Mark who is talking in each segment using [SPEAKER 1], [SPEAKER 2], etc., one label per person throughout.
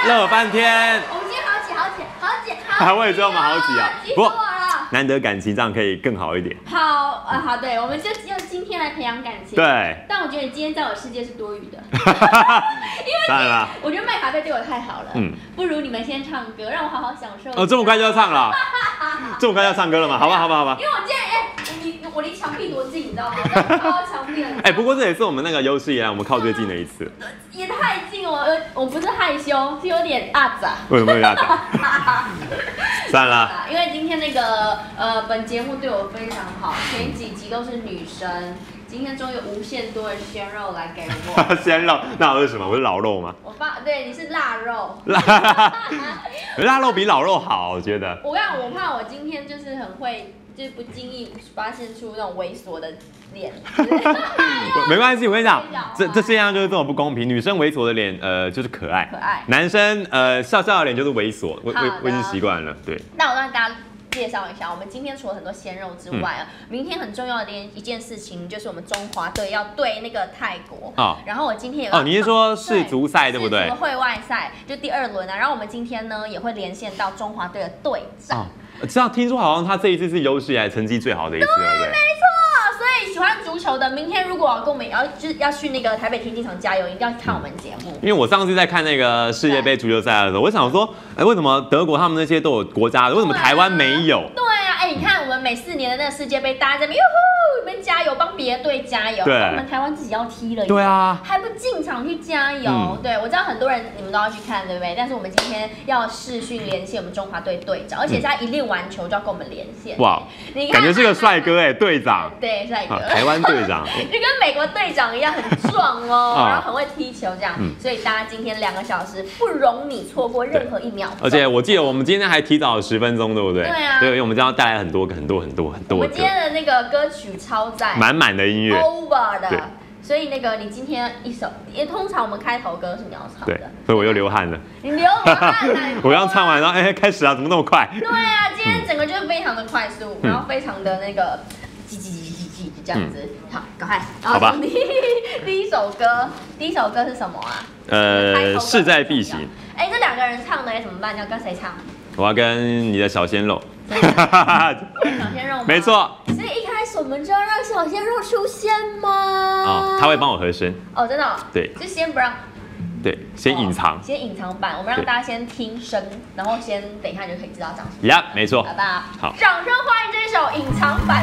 [SPEAKER 1] 热半天。
[SPEAKER 2] 我们今天好，
[SPEAKER 1] 我也知道我们好挤啊，
[SPEAKER 2] 急死我了。
[SPEAKER 1] 难得感情这样可以更好一点。
[SPEAKER 2] 好，对，我们就用今天来培养感情。
[SPEAKER 1] 对。
[SPEAKER 2] 但我觉得你今天在我世界是多余的，因为我觉得麦卡贝对我太好了。不如你们先唱歌，让我好好享受。
[SPEAKER 1] 哦，这么快就要唱了？这么快要唱歌了吗？好吧。
[SPEAKER 2] 因为我今天我离墙壁多近，你知道吗？超到墙壁了。
[SPEAKER 1] 不过这也是我们那个有史以来我们靠最近的一次。
[SPEAKER 2] 也太近了，我不是害羞，是有点阿杂。
[SPEAKER 1] 为什么有点阿杂？算了。
[SPEAKER 2] 因为今天那个本节目对我非常好，前几集都是女生，今天终于无限多的鲜肉来给我。
[SPEAKER 1] 鲜肉？那我是什么？我是老肉吗？
[SPEAKER 2] 对，你是腊肉。
[SPEAKER 1] 腊肉比老肉好，我觉得。
[SPEAKER 2] 我怕我今天就是很会。就是不经意发现出那种猥琐的脸，
[SPEAKER 1] 没关系，我跟你讲，这世界上就是这种不公平。女生猥琐的脸，就是可爱；男生笑笑的脸就是猥琐。我已经习惯了，对。
[SPEAKER 2] 那我让大家介绍一下，我们今天除了很多鲜肉之外明天很重要的一件事情就是我们中华队要对那个泰国。然后我今天
[SPEAKER 1] 你是说世足赛对不对？
[SPEAKER 2] 世足会外赛就第2轮啊。然后我们今天呢也会连线到中华队的队长。
[SPEAKER 1] 这样听说好像他这一次是有史以来成绩最好的一次，对不对？
[SPEAKER 2] 没错，所以喜欢足球的，明天如果跟我们要去那个台北田径场加油，一定要看我们节目。因
[SPEAKER 1] 为我上次在看那个世界杯足球赛的时候，我想说，为什么德国他们那些都有国家的，为什么台湾没有？
[SPEAKER 2] 对啊，你看我们每4年的那个世界杯，大家在那边加油，帮别的队加油。对，我们台湾自己要踢了，
[SPEAKER 1] 对啊，
[SPEAKER 2] 还不进场去加油。对，我知道很多人你们都要去看，对不对？但是我们今天要视讯连线我们中华队队长，而且他一练完球就要跟我们连线。
[SPEAKER 1] 哇，你感觉是个帅哥队长。
[SPEAKER 2] 对，帅哥，
[SPEAKER 1] 台湾队长，
[SPEAKER 2] 就跟美国队长一样，很壮哦，然后很会踢球这样。所以大家今天2个小时不容你错过任何1秒。
[SPEAKER 1] 而且我记得我们今天还提早10分钟，对不对？
[SPEAKER 2] 对啊，
[SPEAKER 1] 对，因为我们将要带来很多。我
[SPEAKER 2] 们今天的那个歌曲超赞，
[SPEAKER 1] 满的音乐
[SPEAKER 2] ，over 的。所以那个你今天一首，因为通常我们开头歌是你要唱的，
[SPEAKER 1] 对，所以我又流汗了。
[SPEAKER 2] 你流汗了，
[SPEAKER 1] 我刚唱完，然后开始啊，怎么那么快？
[SPEAKER 2] 对啊，今天整个就是非常的快速，然后非常的那个叽这样子。好，赶快。
[SPEAKER 1] 好吧。
[SPEAKER 2] 第一首歌是什么啊？
[SPEAKER 1] 势在必行。
[SPEAKER 2] 这2个人唱的怎么办？你要跟谁唱？
[SPEAKER 1] 我要跟你的小鲜肉。
[SPEAKER 2] 小鲜肉吗？
[SPEAKER 1] 没错。
[SPEAKER 2] 所以一开始我们就要让小鲜肉出现吗？
[SPEAKER 1] 他会帮我和声。
[SPEAKER 2] 真的。对。就先不让。
[SPEAKER 1] 对，先隐藏。
[SPEAKER 2] 先隐藏版，我们让大家先听声，然后等一下你就可以知道长什么。
[SPEAKER 1] 呀，没错。
[SPEAKER 2] 好吧。
[SPEAKER 1] 好。
[SPEAKER 2] 掌声欢迎这首隐藏版。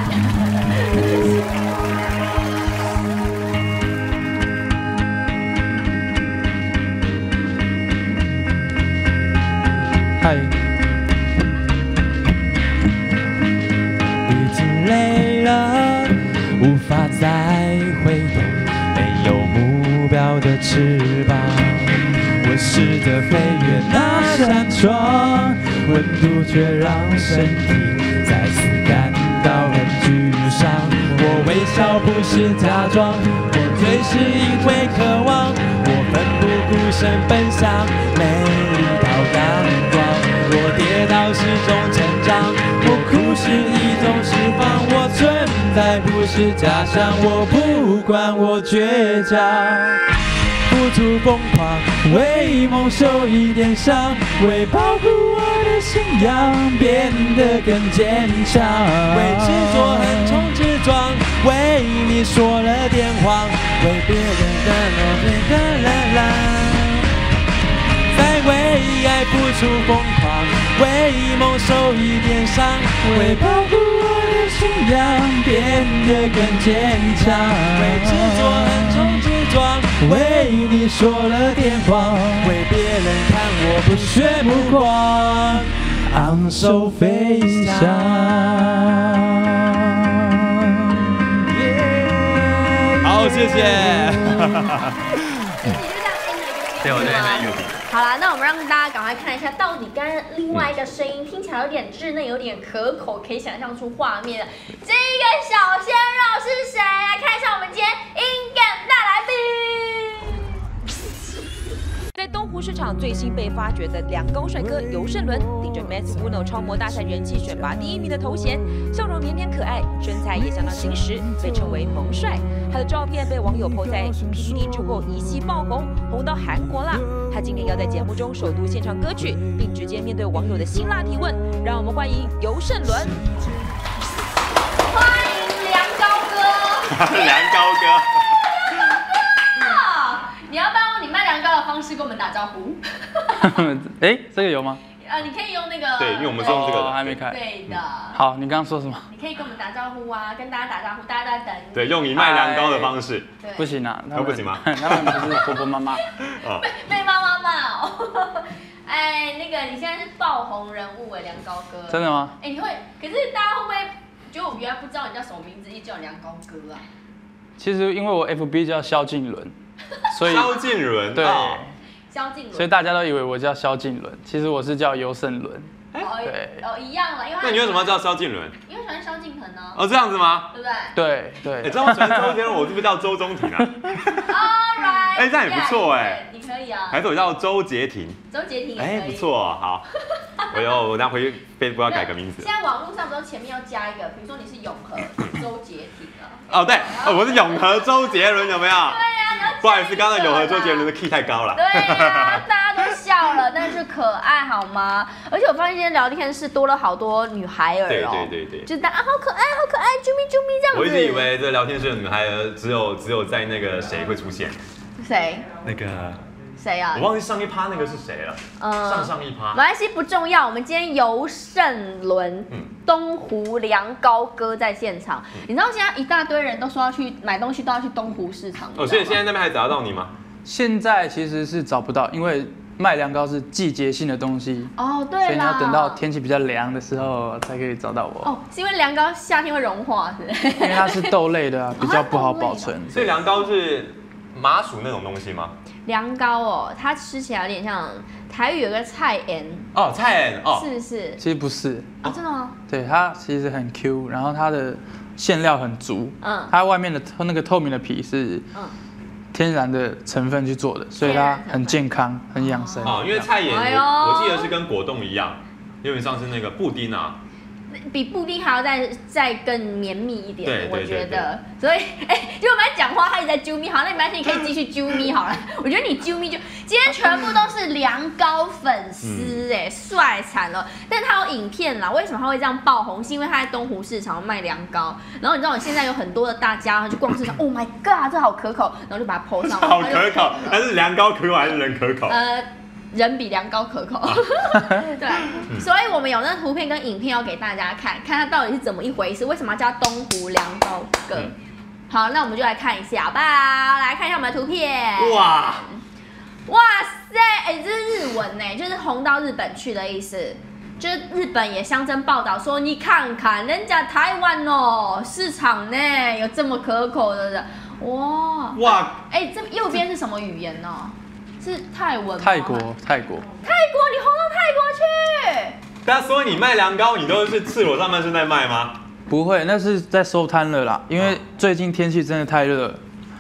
[SPEAKER 3] 嗨。已经累了，无法再回头，没有目标的翅膀。我试着飞越那扇窗，温度却让身体再次感到很沮丧。我微笑不是假装，我醉是因为渴望。我奋不顾身奔向美丽到阳光。我跌倒是种成长，我哭是一种释放。我存在不是假象，我不管我倔强。付出疯狂，为梦受一点伤，为保护我的信仰变得更坚强。为执着横冲直撞，为你说了点谎，为别人的落泪啦。在为爱付出疯狂，为梦受一点伤，为保护我的信仰变得更坚强。为执着横冲直撞，为你说了点谎，为别人看我不屑目光，昂首飞翔。
[SPEAKER 1] 好，谢谢。对，我这边有。
[SPEAKER 2] 好啦，那我们让大家赶快看一下，到底刚刚另外一个声音听起来有点稚嫩，有点可口，可以想象出画面的这个小鲜肉是谁？来看一下我们今天音感大来宾。
[SPEAKER 4] 在东湖市场最新被发掘的两高帅哥尤胜伦，顶着 Mets Uno 超模大赛人气选拔第1名的头衔，笑容腼腆可爱，身材也相当精实，被称为萌帅。他的照片被网友 po 在 PTT 之后一夕爆红，红到韩国啦。他今天要在节目中首度献唱歌曲，并直接面对网友的辛辣提问，让我们欢迎尤胜伦。
[SPEAKER 2] 欢迎梁高哥，
[SPEAKER 1] 梁高哥。
[SPEAKER 2] 你要不要用你卖凉糕的方式跟我们打招呼？
[SPEAKER 3] 哎，这个有吗？
[SPEAKER 2] 你可以用那个。
[SPEAKER 1] 对，因为我们是用这个的，
[SPEAKER 3] 还没开。
[SPEAKER 2] 对的。
[SPEAKER 3] 好，你刚刚说什么？
[SPEAKER 2] 你可以跟我们打招呼啊，跟大家打招呼，大家都在等你。
[SPEAKER 1] 对，用你卖凉糕的方式。
[SPEAKER 2] 对。
[SPEAKER 3] 不行啊，
[SPEAKER 1] 不行吗？
[SPEAKER 3] 他们不是婆婆妈妈。
[SPEAKER 2] 被妈妈骂哦。哎，那个你现在是爆红人物哎，梁高哥。
[SPEAKER 3] 真的吗？
[SPEAKER 2] 哎，你会，可是大家会不会觉得我原来不知道你叫什么名字，一直叫梁高哥啊？
[SPEAKER 3] 其实因为我 FB 叫萧敬伦。所以
[SPEAKER 1] 萧敬伦
[SPEAKER 3] 对，
[SPEAKER 2] 萧敬伦，
[SPEAKER 3] 所以大家都以为我叫萧敬伦，其实我是叫尤胜伦。
[SPEAKER 2] 对，一样了，因为
[SPEAKER 1] 那你为什么要叫萧敬伦？
[SPEAKER 2] 因为喜欢萧敬腾呢。
[SPEAKER 1] 哦，这样子吗？
[SPEAKER 2] 对不对？
[SPEAKER 3] 对对。
[SPEAKER 1] 你知道我喜欢周杰伦，我是不是叫周中庭啊
[SPEAKER 2] ？Alright，
[SPEAKER 1] 哎，这样也不错哎。
[SPEAKER 2] 你可以啊。
[SPEAKER 1] 还是我叫周杰廷。
[SPEAKER 2] 周杰廷，
[SPEAKER 1] 哎，不错，好。我等下回去 Facebook 要改个名字。
[SPEAKER 2] 现在网络上都前面要加一个，比如说你是永和周杰廷啊。
[SPEAKER 1] 哦，对，我是永和周杰伦，有没有？
[SPEAKER 2] 对啊，
[SPEAKER 1] 不好意思，刚刚永和周杰伦的 key 太高了。
[SPEAKER 2] 对啊，大家都笑了，但是可爱好吗？而且我发现今天聊天室多了好多女孩儿哦。
[SPEAKER 1] 对，
[SPEAKER 2] 就是大家好可爱，好可爱，啾咪啾咪这样子。
[SPEAKER 1] 我一直以为这聊天室的女孩儿只有在那个谁会出现。
[SPEAKER 2] 谁？
[SPEAKER 1] 那个。
[SPEAKER 2] 谁啊？
[SPEAKER 1] 我忘记上一趴那个是谁了。上一趴。
[SPEAKER 2] 没关系，不重要。我们今天尤胜伦、东湖梁高哥在现场。你知道现在一大堆人都说要去买东西，都要去东湖市场。
[SPEAKER 1] 所以现在那边还找得到你吗？
[SPEAKER 3] 现在其实是找不到，因为卖凉糕是季节性的东西。
[SPEAKER 2] 哦，对啦。
[SPEAKER 3] 所以你要等到天气比较凉的时候才可以找到我。
[SPEAKER 2] 哦，是因为凉糕夏天会融化，是不是？
[SPEAKER 3] 因为它是豆类的啊，比较不好保存。
[SPEAKER 1] 所以凉糕是麻薯那种东西吗？
[SPEAKER 2] 凉糕哦，它吃起来有点像台语有个菜盐
[SPEAKER 1] 哦，菜盐哦，
[SPEAKER 2] 是不是？
[SPEAKER 3] 其实不是
[SPEAKER 2] 哦，真的吗？
[SPEAKER 3] 对，它其实很 Q， 然后它的馅料很足，它外面的那个透明的皮是天然的成分去做的，所以它很健康，很养生。
[SPEAKER 1] 哦，因为菜盐我记得是跟果冻一样，有点像是那个布丁啊。
[SPEAKER 2] 比布丁还要再更绵密一点，我觉得。所以，就我们在讲话，他一直在啾咪，好，那没关系，你可以继续啾咪好了。我觉得你啾咪就，今天全部都是凉糕粉丝，帅惨了。但是他有影片啦，为什么他会这样爆红？是因为他在东湖市场卖凉糕，然后你知道，现在有很多的大家去逛市场 ，Oh my god， 这好可口，然后就把它 po 上。
[SPEAKER 1] 好可口，它是凉糕可口还是人可口？
[SPEAKER 2] 人比凉糕可口，对，所以我们有那图片跟影片要给大家看，看它到底是怎么一回事，为什么要叫东湖凉糕哥？好，那我们就来看一下，好不好？来看一下我们的图片。哇塞，这是日文呢，就是红到日本去的意思。就是日本也相争报道说，你看看人家台湾哦，市场呢有这么可口的人，哇，这右边是什么语言呢？是泰文吗？
[SPEAKER 3] 泰国，你红
[SPEAKER 2] 到泰国去？
[SPEAKER 1] 但所以你卖凉糕，你都是赤裸上半身在卖吗？
[SPEAKER 3] 不会，那是在收摊了啦，因为最近天气真的太热了。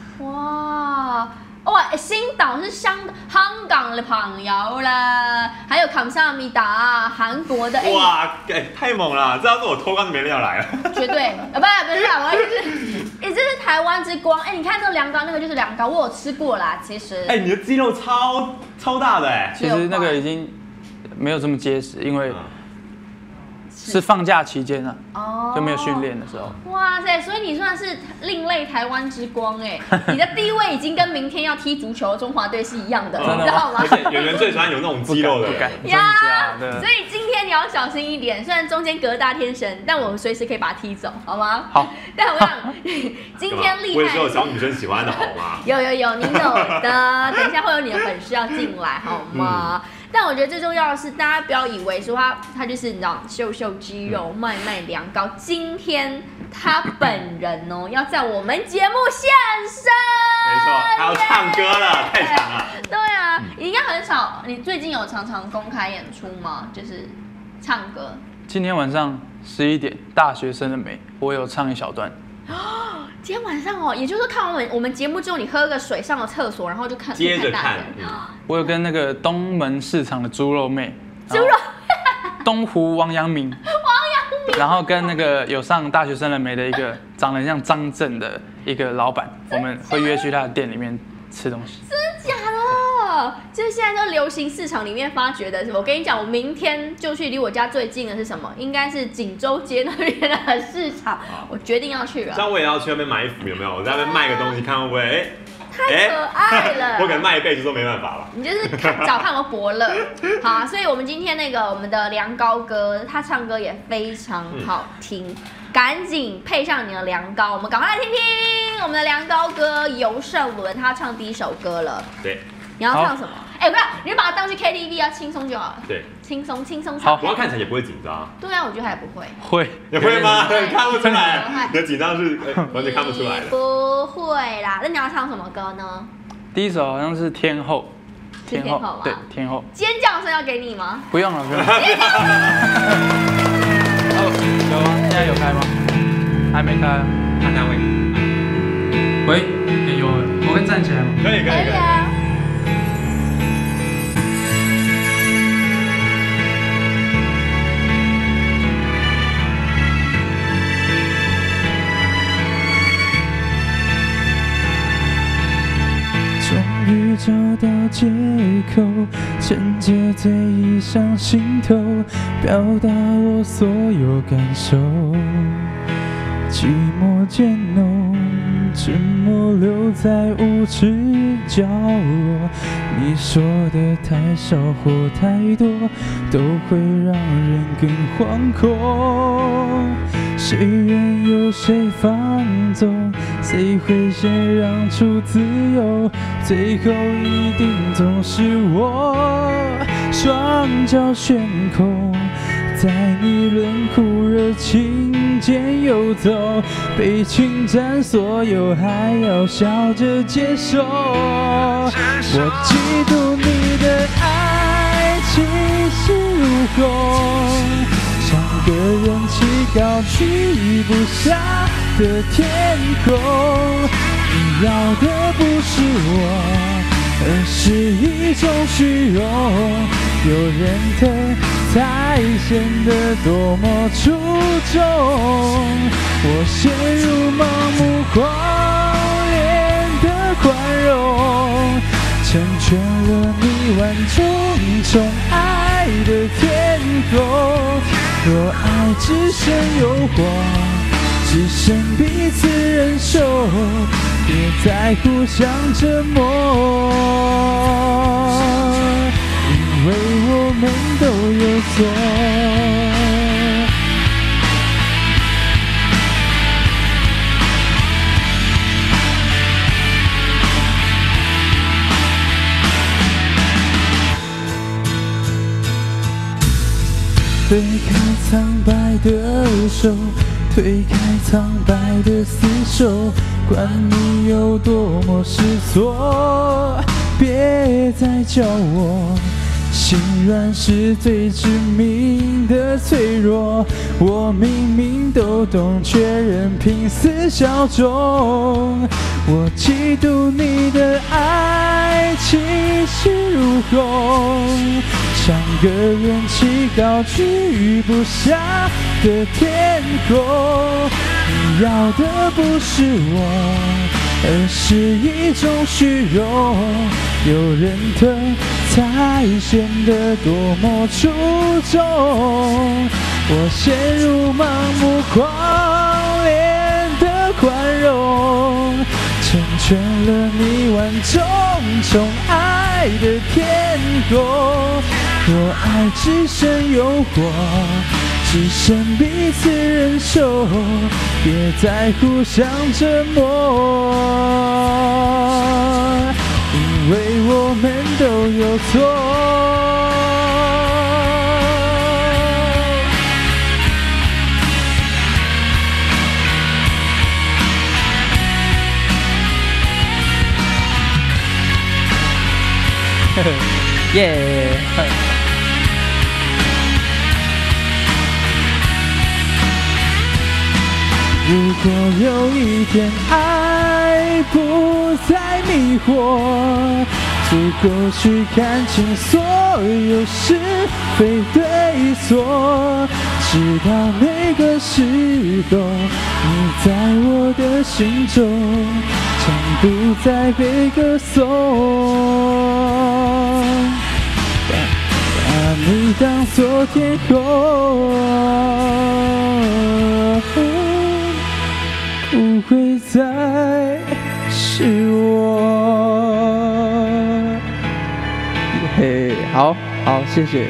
[SPEAKER 2] 哇，新岛是香港的朋友啦，还有감사합니다韩国的。
[SPEAKER 1] 哇，太猛了！这要是我偷刚就没人要来了。
[SPEAKER 2] 绝对，不是啦，这是台湾之光。你看这个凉糕，那个就是凉糕，我有吃过啦，其实。
[SPEAKER 1] 你的肌肉超大的
[SPEAKER 3] 其实那个已经没有这么结实，因为是放假期间啊，就没有训练的时候。
[SPEAKER 2] 哇塞，所以你算是另类台湾之光你的地位已经跟明天要踢足球的中华队是一样的，你知道吗？
[SPEAKER 1] 而且演员最喜欢有那种肌肉的人
[SPEAKER 2] 呀，所以今天你要小心一点，虽然中间隔大天神，但我随时可以把他踢走，好吗？
[SPEAKER 3] 好。
[SPEAKER 2] 但我想今天厉害，
[SPEAKER 1] 我也是有小女生喜欢的，好吗？
[SPEAKER 2] 有，你有的，等一下会有你的粉丝要进来，好吗？但我觉得最重要的是，大家不要以为说他就是你知道秀肌肉、卖凉糕。今天他本人要在我们节目现身，
[SPEAKER 1] 没错，他要唱歌了，太强了。
[SPEAKER 2] 对啊，应该很少。你最近有常常公开演出吗？就是唱歌。
[SPEAKER 3] 今天晚上11点，大学生的美，我有唱一小段。
[SPEAKER 2] 今天晚上哦，也就是看完我们节目之后，你喝个水，上了厕所，然后就看
[SPEAKER 1] 接着看。
[SPEAKER 3] 我有跟那个东门市场的猪肉妹，
[SPEAKER 2] 猪肉，
[SPEAKER 3] 东湖王阳明，然后跟那个有上大学生了没的一个长得像张震的一个老板，我们会约去他的店里面吃东西。
[SPEAKER 2] 真假的？就是现在就流行市场里面发掘的，是吧？我跟你讲，我明天就去离我家最近的是什么？应该是锦州街那边的市场，我决定要去了。
[SPEAKER 1] 这样我也要去那边买衣服，有没有？我在那边卖个东西，看会不会？
[SPEAKER 2] 太可爱了！
[SPEAKER 1] 我可能卖一辈子都没办法吧。
[SPEAKER 2] 你就是找看我伯乐，好，所以我们今天我们的梁高哥，他唱歌也非常好听，赶紧配上你的梁高，我们赶快来听听我们的梁高哥尤胜伦，他唱第一首歌了。
[SPEAKER 1] 对，
[SPEAKER 2] 你要唱什么？不要，你就把它当去 KTV 啊，轻松就好了。
[SPEAKER 1] 对，
[SPEAKER 2] 轻松唱。
[SPEAKER 1] 好，我要看起来也不会紧张。
[SPEAKER 2] 对啊，我觉得他也不会。
[SPEAKER 3] 会，
[SPEAKER 1] 也会吗？看不出来，你的紧张是完全看不出来的。
[SPEAKER 2] 不会啦，那你要唱什么歌呢？
[SPEAKER 3] 第一首好像是天后。
[SPEAKER 2] 天后吗？
[SPEAKER 3] 对，天后。
[SPEAKER 2] 尖叫声要给你吗？
[SPEAKER 3] 不用了，不用了。尖叫声。有啊，现在有开吗？还没开啊。
[SPEAKER 1] 看单位。
[SPEAKER 3] 喂，有，我可以站起来吗？
[SPEAKER 1] 可以啊。
[SPEAKER 3] 找到借口，趁着醉意上心头，表达我所有感受。寂寞渐浓，沉默留在无知角落。你说的太少或太多，都会让人更惶恐。谁任由谁放纵，谁会先让出自由？最后一定总是我，双脚悬空，在你冷酷热情间游走，被侵占所有还要笑着接受。我嫉妒你的爱气势如虹，像个人气高居不下的天空。你要的不是我，而是一种虚荣。有人疼才显得多么出众。我陷入盲目狂恋的宽容，成全了你万种宠爱的天空。若爱只剩诱惑，只剩彼此忍受，别再互相折磨，因为我们都有错。推开苍白的手，推开苍白的厮守，管你有多么失措，别再叫我心软是最致命的脆弱。我明明都懂，却仍拼死效忠。我嫉妒你的爱气势如虹，像个人气高居不下的天空。你要的不是我，而是一种虚荣。有人疼才显得多么出众。我陷入盲目狂恋的宽容，成全了你万种宠爱的天空。若爱只剩诱惑，只剩彼此忍受，别再互相折磨，因为我们都有错。耶！ 如果有一天爱不再迷惑，足够去看清所有是非对错，直到那个时候，你在我的心中将不再被歌颂，把你当作天空，不会再是我。嘿，好，谢谢。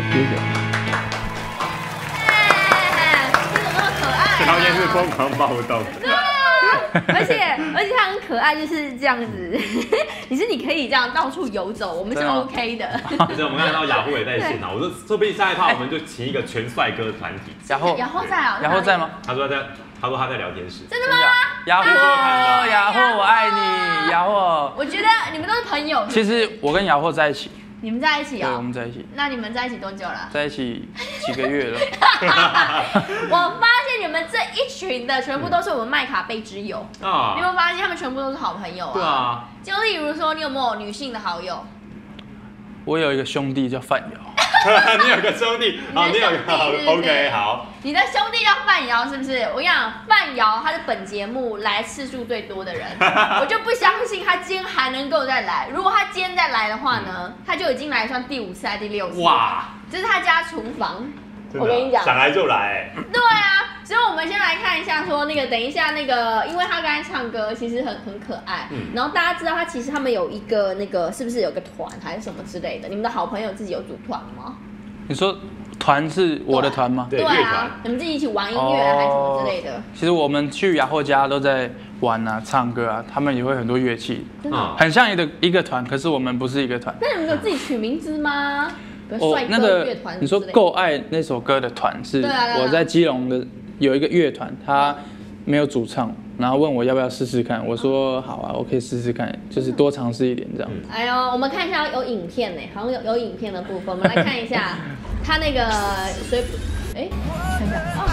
[SPEAKER 1] 这条件是疯狂暴动。
[SPEAKER 2] 而且它很可爱，就是这样子。你可以这样到处游走，我们是 OK 的。
[SPEAKER 1] 其实我们看到雅虎也在现场，我说说不定下一趴我们就请一个全帅哥团体。
[SPEAKER 2] 雅虎在啊？
[SPEAKER 3] 雅虎在吗？
[SPEAKER 1] 他说他在聊天室。
[SPEAKER 2] 真的吗？
[SPEAKER 3] 雅虎，我爱你，雅虎。
[SPEAKER 2] 我觉得你们都是朋友。
[SPEAKER 3] 其实我跟雅虎在一起。
[SPEAKER 2] 你们在一起哦？
[SPEAKER 3] 对，我们在一起。
[SPEAKER 2] 那你们在一起多久了？
[SPEAKER 3] 在一起几个月了。
[SPEAKER 2] 我发现你们这一群的全部都是我们麦卡贝之友啊！你有没有发现他们全部都是好朋友啊？
[SPEAKER 1] 对啊。
[SPEAKER 2] 就例如说，你有没有女性的好友？
[SPEAKER 3] 我有一个兄弟叫范瑶。
[SPEAKER 1] 你有个兄弟，好，你有个好 ，OK， 好。
[SPEAKER 2] 你的兄弟叫范瑶是不是？我跟你讲，范瑶他是本节目来次数最多的人，我就不相信他今天还能够再来。如果他今天再来的话呢，他就已经来算第5次还是第6次？哇！这是他家厨房，我跟你讲，
[SPEAKER 1] 想来就来。
[SPEAKER 2] 对啊，所以我们先来看一下，说那个等一下那个，因为他刚才唱歌其实很可爱，然后大家知道他其实他们有一个那个是不是有个团还是什么之类的？你们的好朋友自己有组团吗？
[SPEAKER 3] 你说团是我的团吗？
[SPEAKER 2] 对啊，你们自己一起玩音乐还是什么之类的？
[SPEAKER 3] 其实我们去雅虎家都在玩啊，唱歌啊，他们也会很多乐器，很像一个团，可是我们不是一个团。
[SPEAKER 2] 那你们有自己取名字吗？
[SPEAKER 3] 那个你说够爱那首歌的团是我在基隆的有一个乐团，他没有主唱，然后问我要不要试试看，我说好啊，我可以试试看，就是多尝试一点这样。
[SPEAKER 2] 哎呦，我们看一下有影片呢，好像有影片的部分，我们来看一下他那个看一下哦，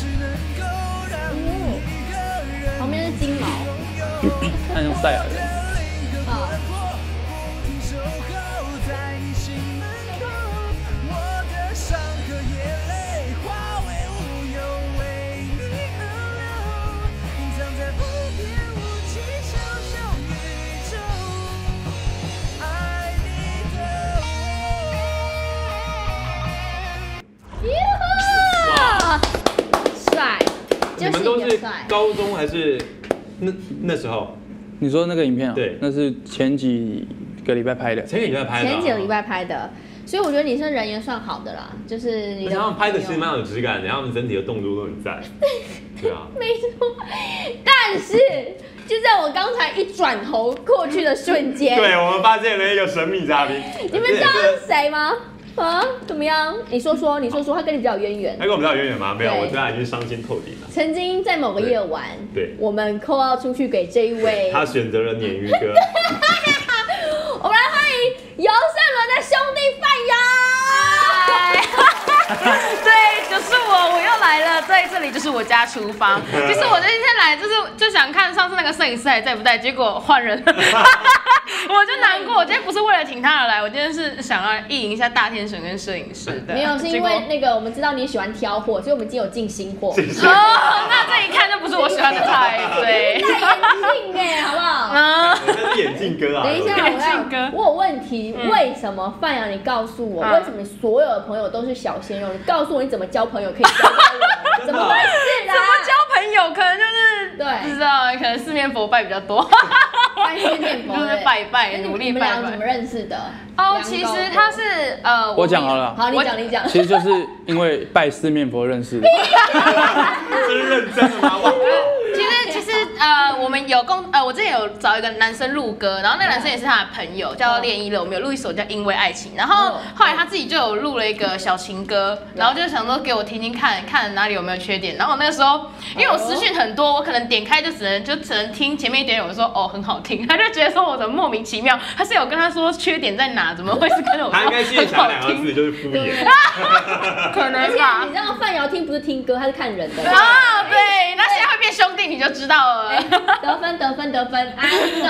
[SPEAKER 2] 旁边是金毛，
[SPEAKER 3] 他用赛亚人。
[SPEAKER 1] 你们都是高中还是那时候？
[SPEAKER 3] 你说那个影片啊？
[SPEAKER 1] 对，
[SPEAKER 3] 那是前几个礼拜拍的。
[SPEAKER 2] 前几个礼拜拍的，所以我觉得你是人缘算好的啦，就是你的。
[SPEAKER 1] 他们拍的其实蛮有质感的，他们整体的动作都很赞。对啊，
[SPEAKER 2] 没错。但是就在我刚才一转头过去的瞬间，
[SPEAKER 1] 对，我们发现了一个神秘嘉宾。
[SPEAKER 2] 你们知道是谁吗？啊，怎么样？你说说，他跟你比较有渊源。
[SPEAKER 1] 他跟我比较有渊源吗？没有，我对他已经伤心透顶了。
[SPEAKER 2] 曾经在某个夜晚，
[SPEAKER 1] 对，
[SPEAKER 2] 我们扣号出去给这一位，
[SPEAKER 1] 他选择了鲶鱼哥。
[SPEAKER 2] 我们来欢迎游胜伦的兄弟范瑶。
[SPEAKER 5] 对，就是我又来了。对，这里就是我家厨房。其实我今天来就想看上次那个摄影师还在不在，结果换人了。我就难过，我今天不是为了请他而来，我今天是想要意淫一下大天神跟摄影师的。
[SPEAKER 2] 没有，是因为那个我们知道你喜欢挑货，所以我们今天有进新货。
[SPEAKER 5] 那这一看就不是我喜欢的菜，对。
[SPEAKER 2] 戴眼镜哎，好不好？
[SPEAKER 1] 那是眼镜哥啊。
[SPEAKER 2] 等一下，我有问题，为什么范瑶？你告诉我，为什么你所有的朋友都是小鲜肉？你告诉我你怎么交朋友可以交到我？怎么回事啦？
[SPEAKER 5] 怎么交朋友？可能就是
[SPEAKER 2] 对，
[SPEAKER 5] 不知道，可能四面佛拜比较多。
[SPEAKER 2] 拜四面佛
[SPEAKER 5] 就是拜拜，努力拜拜。
[SPEAKER 2] 你们俩怎么认识的？
[SPEAKER 5] 哦，其实他是
[SPEAKER 3] 我讲好了。
[SPEAKER 2] 好，你讲。
[SPEAKER 3] 其实就是因为拜四面佛认识的。
[SPEAKER 1] 真认真的吗？
[SPEAKER 5] 其实我们我之前有找一个男生录歌，然后那个男生也是他的朋友，叫练一乐，我们有录一首叫《因为爱情》，然后后来他自己就有录了一个小情歌，然后就想说给我听听看哪里有没有缺点，然后我那个时候因为我私讯很多，我可能点开就只能听前面一点点，我说哦很好听，他就觉得说我怎么莫名其妙，他是有跟他说缺点在哪，怎么会是跟着我说
[SPEAKER 1] 他应该心里想2个字就是敷衍，
[SPEAKER 5] 可能吧。
[SPEAKER 2] 你知道范瑶听不是听歌，他是看人的
[SPEAKER 5] 啊，对，那现在会变兄弟你就知道了。
[SPEAKER 2] 得分，I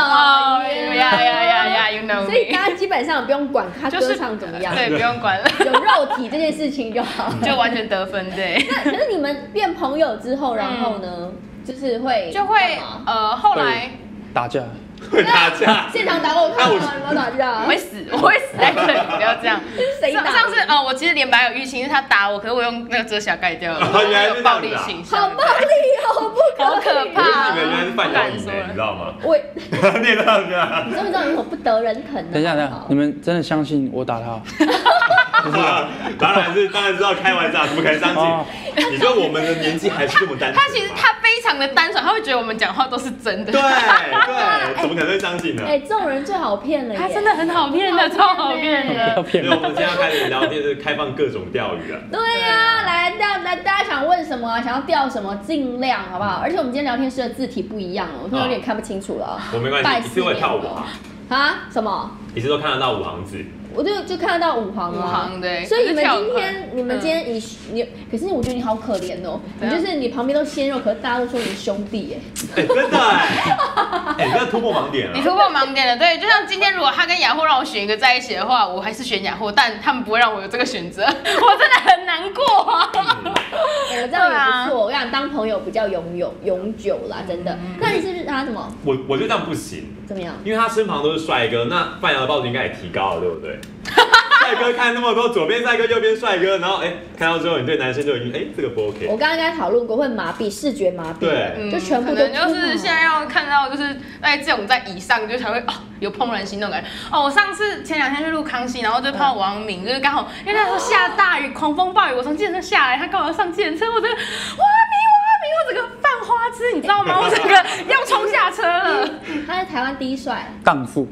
[SPEAKER 2] know。
[SPEAKER 5] 呀 ，you know。
[SPEAKER 2] 所以大家基本上不用管他歌唱怎么样，
[SPEAKER 5] 对，不用管了，
[SPEAKER 2] 有肉体这件事情就好，
[SPEAKER 5] 就完全得分对。
[SPEAKER 2] 那可是你们变朋友之后，然后呢，就是会
[SPEAKER 5] 后来
[SPEAKER 3] 打架。
[SPEAKER 1] 会打架，
[SPEAKER 2] 现场打我看吗？你们打架，
[SPEAKER 5] 我会死在这里，不要这样。
[SPEAKER 2] 谁打？
[SPEAKER 5] 上次我其实脸白有淤青，是他打我，可是我用那个遮瑕盖掉了，有暴力倾向，
[SPEAKER 2] 好暴力哦，
[SPEAKER 5] 好可怕！
[SPEAKER 1] 你们原来是范晓颖，你知道吗？
[SPEAKER 2] 我
[SPEAKER 1] 念到这，
[SPEAKER 2] 你知不知道有什么不得人疼？
[SPEAKER 3] 等一下，你们真的相信我打他？
[SPEAKER 1] 当然知道开玩笑，怎么可能相信？你说我们的年纪还是这么单纯？
[SPEAKER 5] 他其实他非常的单纯，他会觉得我们讲话都是真的。
[SPEAKER 1] 对，怎么可能会相信呢？
[SPEAKER 2] 这种人最好骗了，
[SPEAKER 5] 他真的很好骗的，超好骗的。
[SPEAKER 1] 所以我们现在开始聊天，是开放各种钓鱼了。
[SPEAKER 2] 对呀，来，大家想问什么啊？想要钓什么，尽量好不好？而且我们今天聊天室的字体不一样了，我都有点看不清楚了。
[SPEAKER 1] 我没关系，一次会跳舞
[SPEAKER 2] 啊？什么？
[SPEAKER 1] 一次都看得到5行字。
[SPEAKER 2] 我就看得到5行啊，
[SPEAKER 5] 对。
[SPEAKER 2] 所以你们今天你，可是我觉得你好可怜哦，你就是你旁边都鲜肉，可是大家都说你兄弟
[SPEAKER 1] 真的你这突破盲点了。
[SPEAKER 5] 你突破盲点了，对，就像今天如果他跟雅慧让我选一个在一起的话，我还是选雅慧，但他们不会让我有这个选择，我真的很难过啊。
[SPEAKER 2] 我这样也不错，我想当朋友比较永久啦，真的。那你是他什么？
[SPEAKER 1] 我觉得这样不行。
[SPEAKER 2] 怎么样？
[SPEAKER 1] 因为他身旁都是帅哥，那范瑶的报纸应该也提高了，对不对？帅哥看那么多，左边帅哥，右边帅哥，然后看到之后，你对男生就已经这个不 OK。我
[SPEAKER 2] 刚刚跟他讨论过，会麻痹，视觉麻痹，
[SPEAKER 1] 对，
[SPEAKER 2] 就全部都
[SPEAKER 5] 就是现在要看到就是这种在以上就才会有怦然心动感觉。我上次前2天去录康熙，然后就碰到王阳明，就是刚好因为那时候下大雨，狂风暴雨，我从计程车下来，他刚好上计程车，我真的我整个犯花痴，你知道吗？我整个要冲下车了。
[SPEAKER 2] 他是台湾第一帅，
[SPEAKER 3] 荡妇。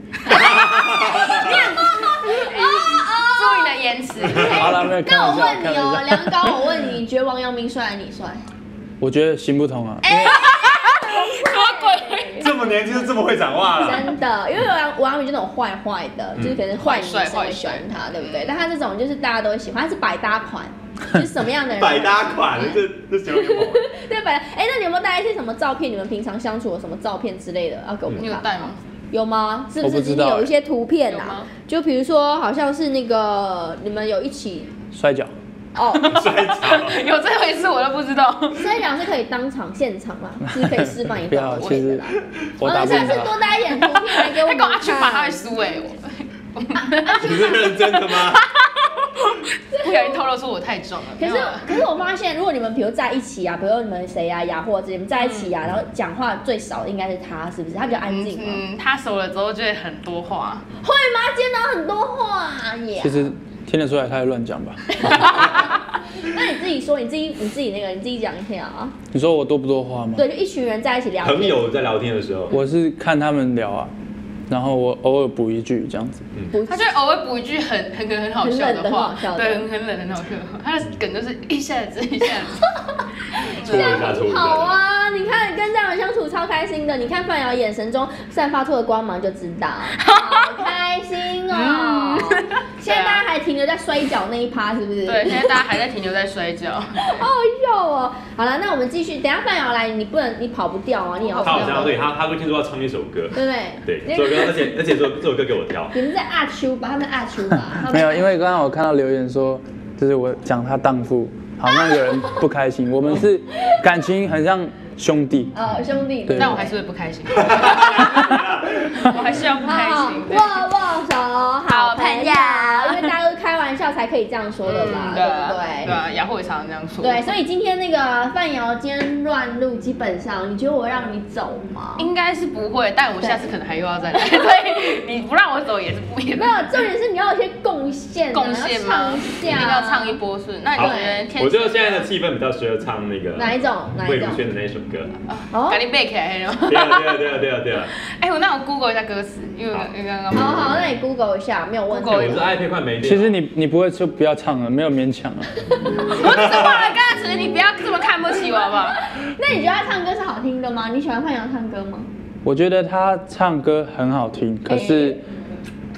[SPEAKER 5] 注意你的言辞。
[SPEAKER 3] 好了，没有开玩笑。
[SPEAKER 2] 那我问你哦，梁高，我问你，你觉得王阳明帅还是你帅？
[SPEAKER 3] 我觉得行不通啊。
[SPEAKER 5] 什么鬼？
[SPEAKER 1] 这么年轻就这么会讲话了？
[SPEAKER 2] 真的，因为王阳明就那种坏的，就是可能坏女生会喜欢他，对不对？但他这种就是大家都会喜欢，他是百搭款。就是什么样的人？
[SPEAKER 1] 百搭款，这形容什么？
[SPEAKER 2] 对，百搭。那你有没有带一些什么照片？你们平常相处的什么照片之类的要给我们看？
[SPEAKER 5] 你有带吗？
[SPEAKER 2] 有吗？是不是今天有一些图片啊？就比如说，好像是那个你们有一起
[SPEAKER 3] 摔跤。
[SPEAKER 1] 摔跤
[SPEAKER 5] 有这回事我都不知道。
[SPEAKER 2] 摔跤是可以当场现场嘛？是可以示范一段
[SPEAKER 3] 其实
[SPEAKER 2] 我们下次多带一点图片来给我们看。
[SPEAKER 5] 他跟我阿去把他会输
[SPEAKER 1] 你是认真的吗？
[SPEAKER 5] 不小心透露出我太壮了。
[SPEAKER 2] 可是我发现，如果你们比如在一起啊，比如你们谁啊，雅或者你们在一起啊，然后讲话最少的应该是他，是不是？他比较安静吗？
[SPEAKER 5] 他熟了之后就会很多话。
[SPEAKER 2] 会吗？见到很多话耶。
[SPEAKER 3] 其实听得出来他在乱讲吧。
[SPEAKER 2] 那你自己说，你自己那个，你自己讲一下啊。
[SPEAKER 3] 你说我多不多话吗？
[SPEAKER 2] 对，就一群人在一起聊天。
[SPEAKER 1] 朋友在聊天的时候，
[SPEAKER 3] 我是看他们聊啊。然后我偶尔补一句这样子，
[SPEAKER 5] 他就偶尔补一句很好笑的话，对，很冷很好笑。他的梗就是一下子。
[SPEAKER 2] 这样很好啊！你看跟这样的相处超开心的，你看范瑶眼神中散发出的光芒就知道，好开心哦。现在大家还停留在摔跤那一趴，是不是？
[SPEAKER 5] 对，现在大家还在停留在摔跤。
[SPEAKER 2] 好好笑哦！好了，那我们继续。等下范瑶来，你跑不掉啊！你也要。
[SPEAKER 1] 他好像对他会听说要唱一首歌，
[SPEAKER 2] 对不对？
[SPEAKER 1] 对，这首歌，而且这首歌给我挑。
[SPEAKER 2] 你们在阿秋吧？他们阿秋吧？
[SPEAKER 3] 没有，因为刚刚我看到留言说，就是我讲他荡妇，好像有人不开心。我们是感情很像兄弟。
[SPEAKER 2] 兄弟。
[SPEAKER 5] 但我还是会不开心。我还是要不开心。
[SPEAKER 2] 握手，好朋友。因为大家都开玩笑才可以这样说的嘛，对不对？
[SPEAKER 5] 对啊，雅慧也常常这样说。
[SPEAKER 2] 对，所以今天那个范瑶今天乱录，基本上你觉得我让你走吗？
[SPEAKER 5] 应该是不会，但我下次可能还又要再来，所以你不让我走也是不也。
[SPEAKER 2] 没有，重点是你要有些贡献。
[SPEAKER 5] 贡献吗？一定要唱一波是？那你觉得？
[SPEAKER 1] 我觉得现在的气氛比较适合唱那个
[SPEAKER 2] 哪一种？
[SPEAKER 1] 魏如萱的那一首歌。
[SPEAKER 5] 赶紧背起来那种。
[SPEAKER 1] 对啊。
[SPEAKER 5] 那我 Google 一下歌词，因为刚刚。
[SPEAKER 2] 好，那你 Google 一下，没有问题。
[SPEAKER 1] 我是 iPad 快没电。
[SPEAKER 3] 其实你不会就不要唱了，没有勉强啊。
[SPEAKER 5] 我只是忘了歌词，你不要这么看不起我好不好？
[SPEAKER 2] 那你觉得他唱歌是好听的吗？你喜欢范瑶唱歌吗？
[SPEAKER 3] 我觉得他唱歌很好听，可是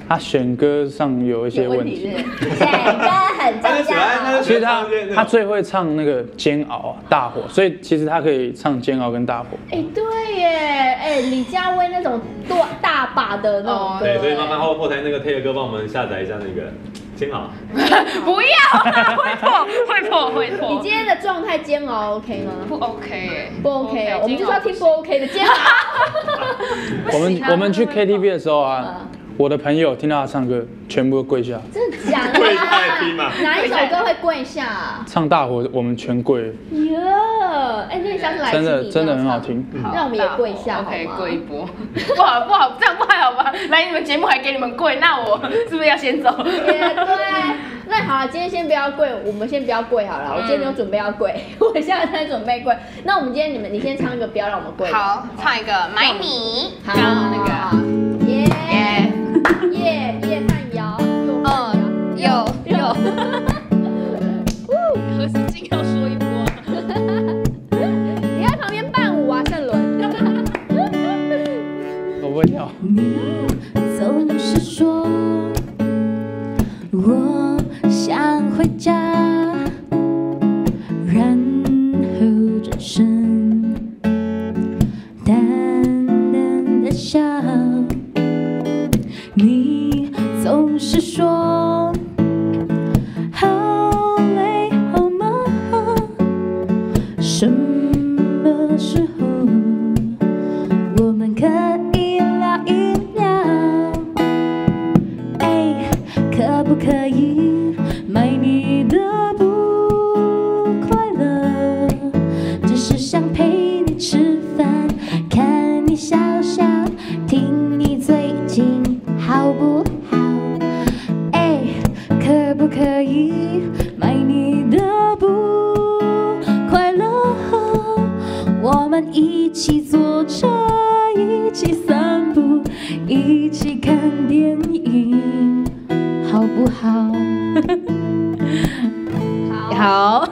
[SPEAKER 3] 他选歌上有一些问题。
[SPEAKER 2] 选歌很重要。
[SPEAKER 3] 其实他最会唱那个煎熬大火，所以其实他可以唱煎熬跟大火。
[SPEAKER 2] 哎，对耶，李佳薇那种大把的那种歌。
[SPEAKER 1] 对，所以麻烦后台那个 Taylor 哥帮我们下载一下那个煎熬。
[SPEAKER 5] 不要，会破。
[SPEAKER 2] 你今天的状态煎熬 OK 吗？
[SPEAKER 5] 不 OK 哎，
[SPEAKER 2] 不 OK 哦，我们就是要听不 OK 的煎熬。
[SPEAKER 3] 我们去 KTV 的时候啊，我的朋友听到他唱歌，全部都跪下。
[SPEAKER 2] 真的假的？
[SPEAKER 1] 跪下听嘛？
[SPEAKER 2] 哪一首歌会跪下？
[SPEAKER 3] 唱大火，我们全跪。
[SPEAKER 2] 哟，哎，那你下次来
[SPEAKER 3] 真的很好听，
[SPEAKER 2] 让我们也跪下好吗？
[SPEAKER 5] OK， 跪一波。不好，这样不好吧？来你们节目还给你们跪，那我是不是要先走？
[SPEAKER 2] 也对。那好了，今天先不要跪，我们先不要跪好了。我今天没有准备要跪，我现在在准备跪。那我们今天你先唱一个，不要让我们跪。
[SPEAKER 5] 好，唱一个买米。
[SPEAKER 2] 好，那个耶看摇，右。
[SPEAKER 5] 何思静要说一波。
[SPEAKER 2] 你在旁边伴舞啊，盛伦。
[SPEAKER 3] 我不会跳。
[SPEAKER 6] 你总是说我想回家，然后转身淡淡的笑。你总是说好累好忙，什么时候我们可以聊一聊？可不可以买你的不快乐？只是想陪你吃饭，看你笑笑，听你最近好不好？可不可以买你的不快乐？我们一起坐车，一起散步，一起看电影。好不好？
[SPEAKER 5] 好，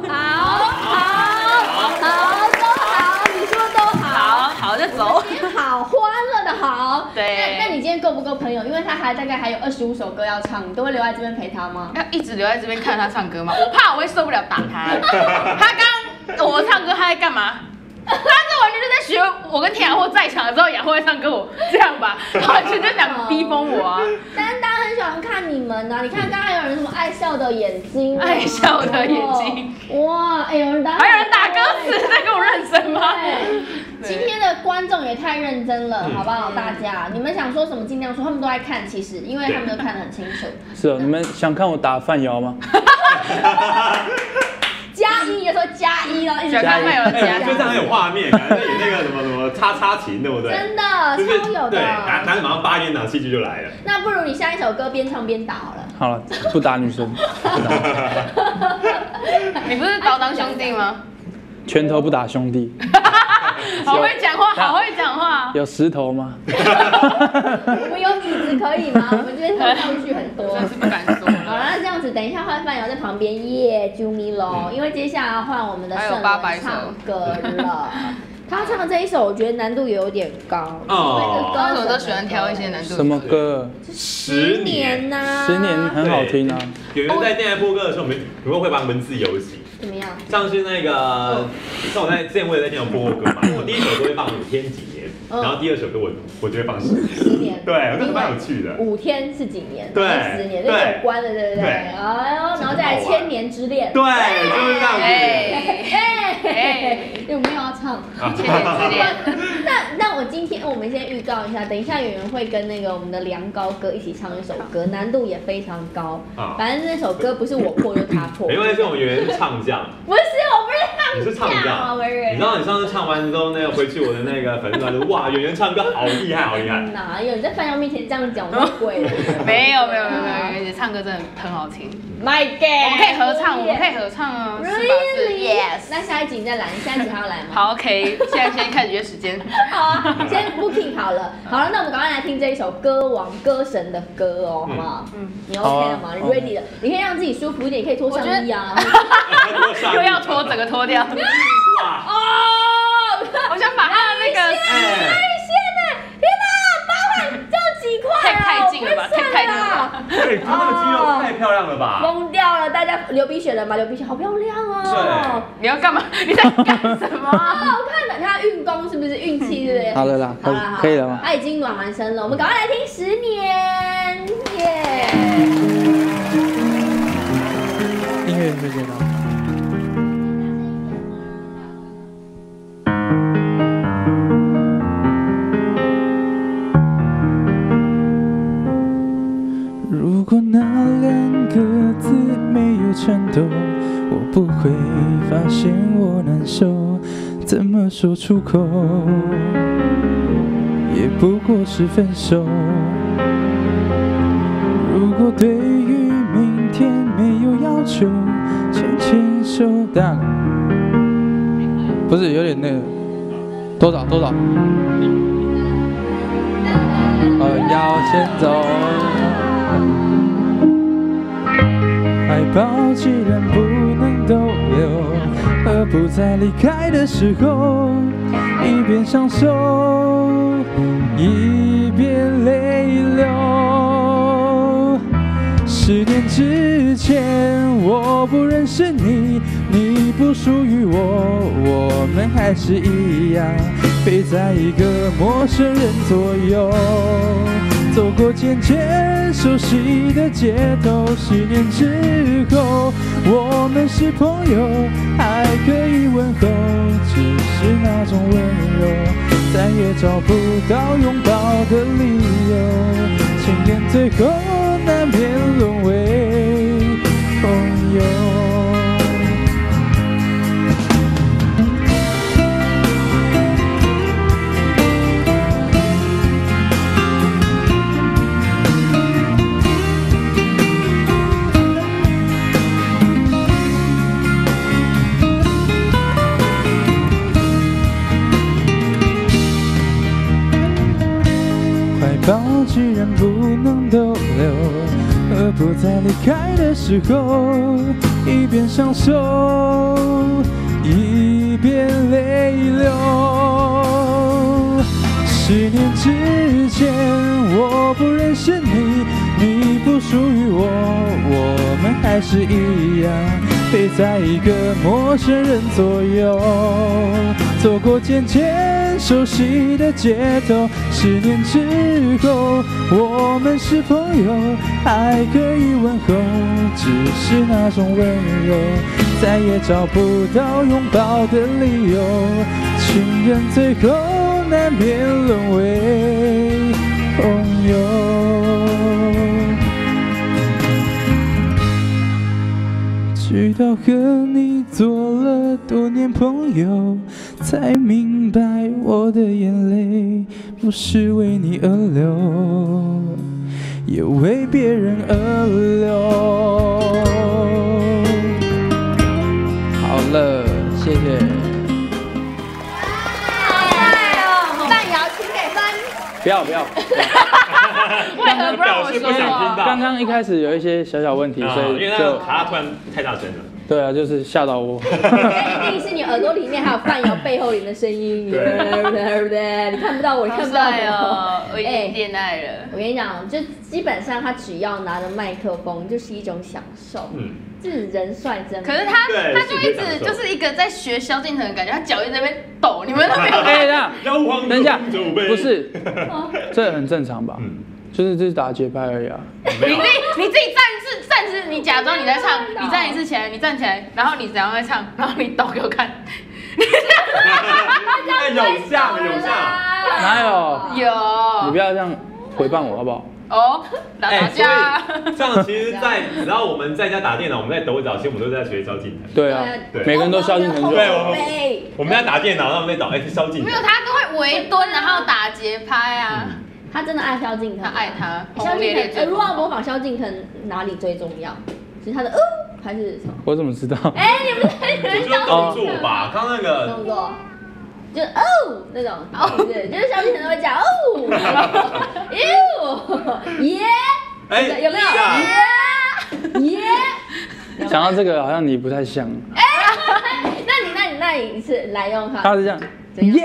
[SPEAKER 2] 都好，你说都好，
[SPEAKER 5] 好就走。
[SPEAKER 2] 好欢乐的好。
[SPEAKER 5] 对。
[SPEAKER 2] 那你今天够不够朋友？因为他大概还有25首歌要唱，你都会留在这边陪他吗？
[SPEAKER 5] 要一直留在这边看他唱歌吗？我怕我会受不了打他。他刚我唱歌，他在干嘛？他这完全就在学我跟田雅霍在场的时候，雅霍会唱歌，我这样吧，完全就想逼疯我啊！
[SPEAKER 2] 但是大家很喜欢看你们啊！你看刚刚还有人什么爱笑的眼睛，
[SPEAKER 5] 爱笑的眼睛，
[SPEAKER 2] 哇！哎，有人打，
[SPEAKER 5] 还有人打歌词，在跟我认真吗？
[SPEAKER 2] 今天的观众也太认真了，好不好？大家，你们想说什么尽量说，他们都在看，其实因为他们都看得很清楚。
[SPEAKER 3] 是哦，你们想看我打范谣吗？
[SPEAKER 2] 加一，有时候加一哦，一直
[SPEAKER 5] 加一，
[SPEAKER 1] 我觉得这样很有画面感，在演那个什么叉琴，对不对？
[SPEAKER 2] 真的，超有的。
[SPEAKER 1] 对，拿着马上8元档戏剧就来了。
[SPEAKER 2] 那不如你下一首歌边唱边打好了。
[SPEAKER 3] 好了，不打女生。
[SPEAKER 5] 你不是高当兄弟吗？
[SPEAKER 3] 拳头不打兄弟。
[SPEAKER 5] 好会讲话，好会讲话。
[SPEAKER 3] 有石头吗？
[SPEAKER 2] 我们有椅子可以吗？我们这边道具很多。
[SPEAKER 5] 真是不敢说。
[SPEAKER 2] 好了，那这样子，等一下换范瑶在旁边耶啾咪喽，因为接下来要换我们的盛伦唱歌了。他唱的这一首，我觉得难度也有点高。
[SPEAKER 5] 哦，歌手都喜欢挑一些难度。
[SPEAKER 3] 什么歌
[SPEAKER 2] ？10年呐。
[SPEAKER 3] 10年很好听啊。
[SPEAKER 1] 有人在电台播歌的时候，我们会玩文字游戏。
[SPEAKER 2] 怎么样？
[SPEAKER 1] 像是那个，像我之前我也在电台播过歌嘛，我第一首歌会放5天几年，然后第二首歌我就会放10年。对，我觉得蛮有趣的。
[SPEAKER 2] 5天是几年？
[SPEAKER 1] 对
[SPEAKER 2] ，10年，这有关的，对不对？哎呦，然后再来1000年之恋。
[SPEAKER 1] 对，就是这样子。
[SPEAKER 2] 有没有要唱
[SPEAKER 5] 1000年之恋？
[SPEAKER 2] 那我今天我们先预告一下，等一下圆圆会跟那个我们的梁高哥一起唱一首歌，难度也非常高。反正那首歌不是我破就他破。
[SPEAKER 1] 没关系，我们圆圆是唱将。
[SPEAKER 2] 不是，我不是唱将。
[SPEAKER 1] 你是唱将。你知道你上次唱完之后，那个回去我的那个粉丝团说，哇，圆圆唱歌好厉害，好厉害。
[SPEAKER 2] 哪有？你在范瑶面前这样讲，我都跪了。
[SPEAKER 5] 没有，圆圆唱歌真的很好听。
[SPEAKER 2] My God！
[SPEAKER 5] 我们可以合唱，我们可以合唱啊。
[SPEAKER 2] Really？ Yes。那下一集你再来，你下一集还要来吗？
[SPEAKER 5] 好 ，OK。现在先开始约时间。
[SPEAKER 2] 好啊，先 booking 好了。好了，那我们赶快来听这一首歌王歌神的歌哦，好不好？你 OK 了吗？你 ready 了？你可以让自己舒服一点，可以脱上衣啊。
[SPEAKER 5] 又要脱，整个脱掉。哇！哦！我想把他的那个。
[SPEAKER 2] 天哪，8万这样几块啊！
[SPEAKER 5] 太近了吧？ 吧，太牛了。
[SPEAKER 1] 对，他们的肌肉太漂亮了吧？
[SPEAKER 2] 疯掉了！大家流鼻血了吗？流鼻血好漂亮哦。
[SPEAKER 1] 对，
[SPEAKER 5] 你要干嘛？你在干什么？
[SPEAKER 2] 好好看的，你看运功是不是运气，对不对？
[SPEAKER 3] 好了啦，可以了吗？
[SPEAKER 2] 他已经暖完身了，我们赶快来听10年，耶！
[SPEAKER 3] 音乐推荐到。如果那2个字没有颤抖，我不会发现我难受，怎么说出口，也不过是分手。如果对于明天没有要求，牵牵手大不是有点那个多少？要先走。怀抱既然不能逗留，何不在离开的时候，一边享受，一边泪流。10年之前我不认识你，你不属于我，我们还是一样被在一个陌生人左右，走过渐渐熟悉的街头。10年之后我们是朋友，还可以问候，只是那种温柔再也找不到拥抱的理由，情人最后难免沦为朋友。抱既然不能逗留，何不在离开的时候，一边享受，一边泪流。10年之前我不认识你，你不属于我，我们还是一样被在一个陌生人左右，走过渐渐熟悉的街头。10年之后我们是朋友，还可以问候，只是那种温柔再也找不到拥抱的理由，情人最后难免沦为朋友。直到和你做了多年朋友，才明白我的眼泪不是为你而流，也为别人而流。好了，谢谢。
[SPEAKER 2] 范瑶请给分。
[SPEAKER 3] 不要。
[SPEAKER 5] 为何不让我说话？
[SPEAKER 3] 刚刚一开始有一些小问题，所以
[SPEAKER 1] 因为那个卡突然太大声了。
[SPEAKER 3] 对啊，就是吓到我。
[SPEAKER 2] 一定是你耳朵里面还有范瑶背后里的声音，对，你看不到我，你看不到我。
[SPEAKER 5] 我已经恋爱了。
[SPEAKER 2] 我跟你讲，就基本上他只要拿着麦克风，就是一种享受。这人帅真。
[SPEAKER 5] 可是他就一直就是一个在学萧敬腾的感觉，他脚一直在那边抖，你们都没有。
[SPEAKER 3] 等一下，不是，这很正常吧？就是这是打节拍而已啊。
[SPEAKER 5] 你自己站姿，你假装你在唱，你站一次起来，你站起来，然后你怎样在唱，然后你抖给我看。
[SPEAKER 1] 有像，
[SPEAKER 3] 哪有？
[SPEAKER 5] 有。
[SPEAKER 3] 你不要这样回谤我好不好？
[SPEAKER 5] 哦，打架。
[SPEAKER 1] 这样其实只要我们在家打电脑，我们在抖脚，其实我们都在学萧敬腾。
[SPEAKER 3] 对啊，每个人都萧敬腾。
[SPEAKER 1] 对，我们在打电脑，然后我们在找萧敬腾。
[SPEAKER 5] 没有，他都会围蹲，然后打节拍啊。
[SPEAKER 2] 他真的爱萧敬腾，
[SPEAKER 5] 他爱他。
[SPEAKER 2] 萧敬腾，如果要模仿萧敬腾，哪里最重要？是他的还是什么？
[SPEAKER 3] 我怎么知道？
[SPEAKER 2] 你们
[SPEAKER 1] 动作吧，刚那个
[SPEAKER 2] 动作，就那种对，就是萧敬腾都会讲耶，有没有耶？
[SPEAKER 3] 讲到这个，好像你不太像。
[SPEAKER 2] 那你一次来用看。
[SPEAKER 3] 他是这样，耶。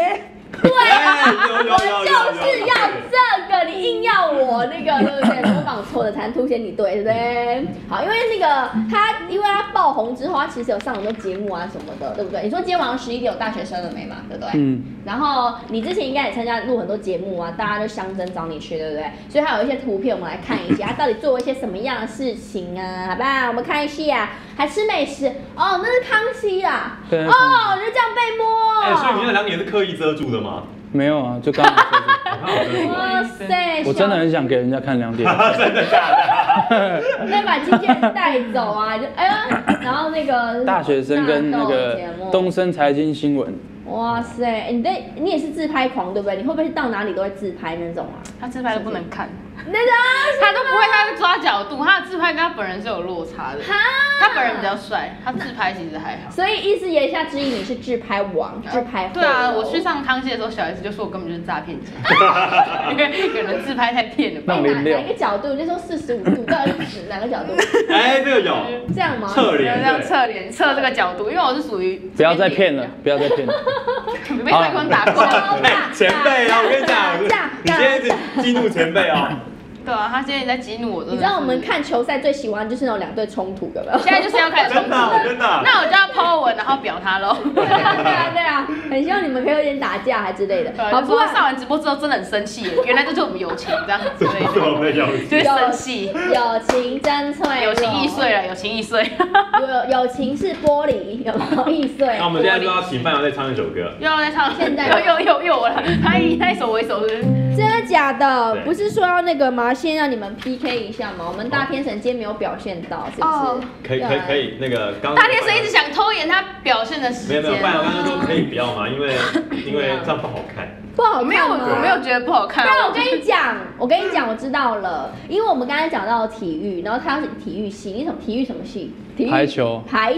[SPEAKER 2] 对啊，我就是要这个，你硬要我那个，对不对？模仿错的才能凸显你对，对不对？好，因为那个因为他爆红之后，他其实有上很多节目啊什么的，对不对？你说今天晚上11点有大学生了没嘛？对不对？嗯。然后你之前应该也参加录很多节目啊，大家就相争找你去，对不对？所以他有一些图片，我们来看一下，他到底做了一些什么样的事情啊？好吧，我们看一下，还吃美食哦，那是康熙啦，哦，就这样被摸。
[SPEAKER 1] 哎，所以你那2点是刻意遮住的吗？
[SPEAKER 3] 没有啊，就刚好遮住。
[SPEAKER 2] 哇塞！
[SPEAKER 3] 我真的很想给人家看2点。
[SPEAKER 1] 真的假的？
[SPEAKER 2] 那把经纪人带走啊！就哎呀，然后那个
[SPEAKER 3] 大学生跟那个东森财经新闻。
[SPEAKER 2] 哇塞，你也是自拍狂对不对？你会不会到哪里都会自拍那种啊？
[SPEAKER 5] 他自拍都不能看，
[SPEAKER 2] 那个
[SPEAKER 5] 他都不会，他会抓角度，他的自拍跟他本人是有落差的。他本人比较帅，他自拍其实还好。
[SPEAKER 2] 所以意思言下之意，你是自拍王、自拍。
[SPEAKER 5] 对啊，我去上康熙的时候，小 S 就说我根本就是诈骗集团，因为有人自拍太骗了吧？
[SPEAKER 2] 哪一个角度？就说45度，到底是哪个角度？
[SPEAKER 1] 哎，这个有
[SPEAKER 2] 这样吗？
[SPEAKER 1] 侧脸，
[SPEAKER 5] 这样侧脸测这个角度，因为我是属于
[SPEAKER 3] 不要再骗了，不要再骗了。
[SPEAKER 5] 你被对方打过。
[SPEAKER 1] 前辈啊，我跟你讲，你今天一直激怒前辈啊。
[SPEAKER 5] 对啊，他今天也在激怒我。
[SPEAKER 2] 你知道我们看球赛最喜欢就是那种2队冲突，有没有？
[SPEAKER 5] 现在就是要开始冲突，
[SPEAKER 1] 真的。
[SPEAKER 5] 那我就要 po 文，然后表他喽。
[SPEAKER 2] 对啊，很希望你们可以有点打架还之类的。
[SPEAKER 5] 好，不过上完直播之后真的很生气，原来就是我们友情这样之类的。
[SPEAKER 1] 我们友情
[SPEAKER 5] 就是生气，
[SPEAKER 2] 友情真脆，
[SPEAKER 5] 友情易碎了，友情易碎。
[SPEAKER 2] 友情是玻璃，有没有易碎？
[SPEAKER 1] 那我们现在就要请范瑶再唱一首歌，
[SPEAKER 5] 又要再唱，
[SPEAKER 2] 现在
[SPEAKER 5] 又我了，他一首我一首是。
[SPEAKER 2] 真的假的？不是说要那个吗？先让你们 PK 一下吗？我们大天神今天没有表现到，是不是？
[SPEAKER 1] 可以，那个刚
[SPEAKER 5] 大天神一直想拖延他表现的时间。
[SPEAKER 1] 没有，范瑶刚刚说可以不要嘛，因为这样不好看。
[SPEAKER 2] 不好看吗？
[SPEAKER 5] 我没有觉得不好看。
[SPEAKER 2] 但我跟你讲，我知道了，因为我们刚才讲到体育，然后他是体育系，你什么体育什么系？
[SPEAKER 3] 排球。
[SPEAKER 2] 排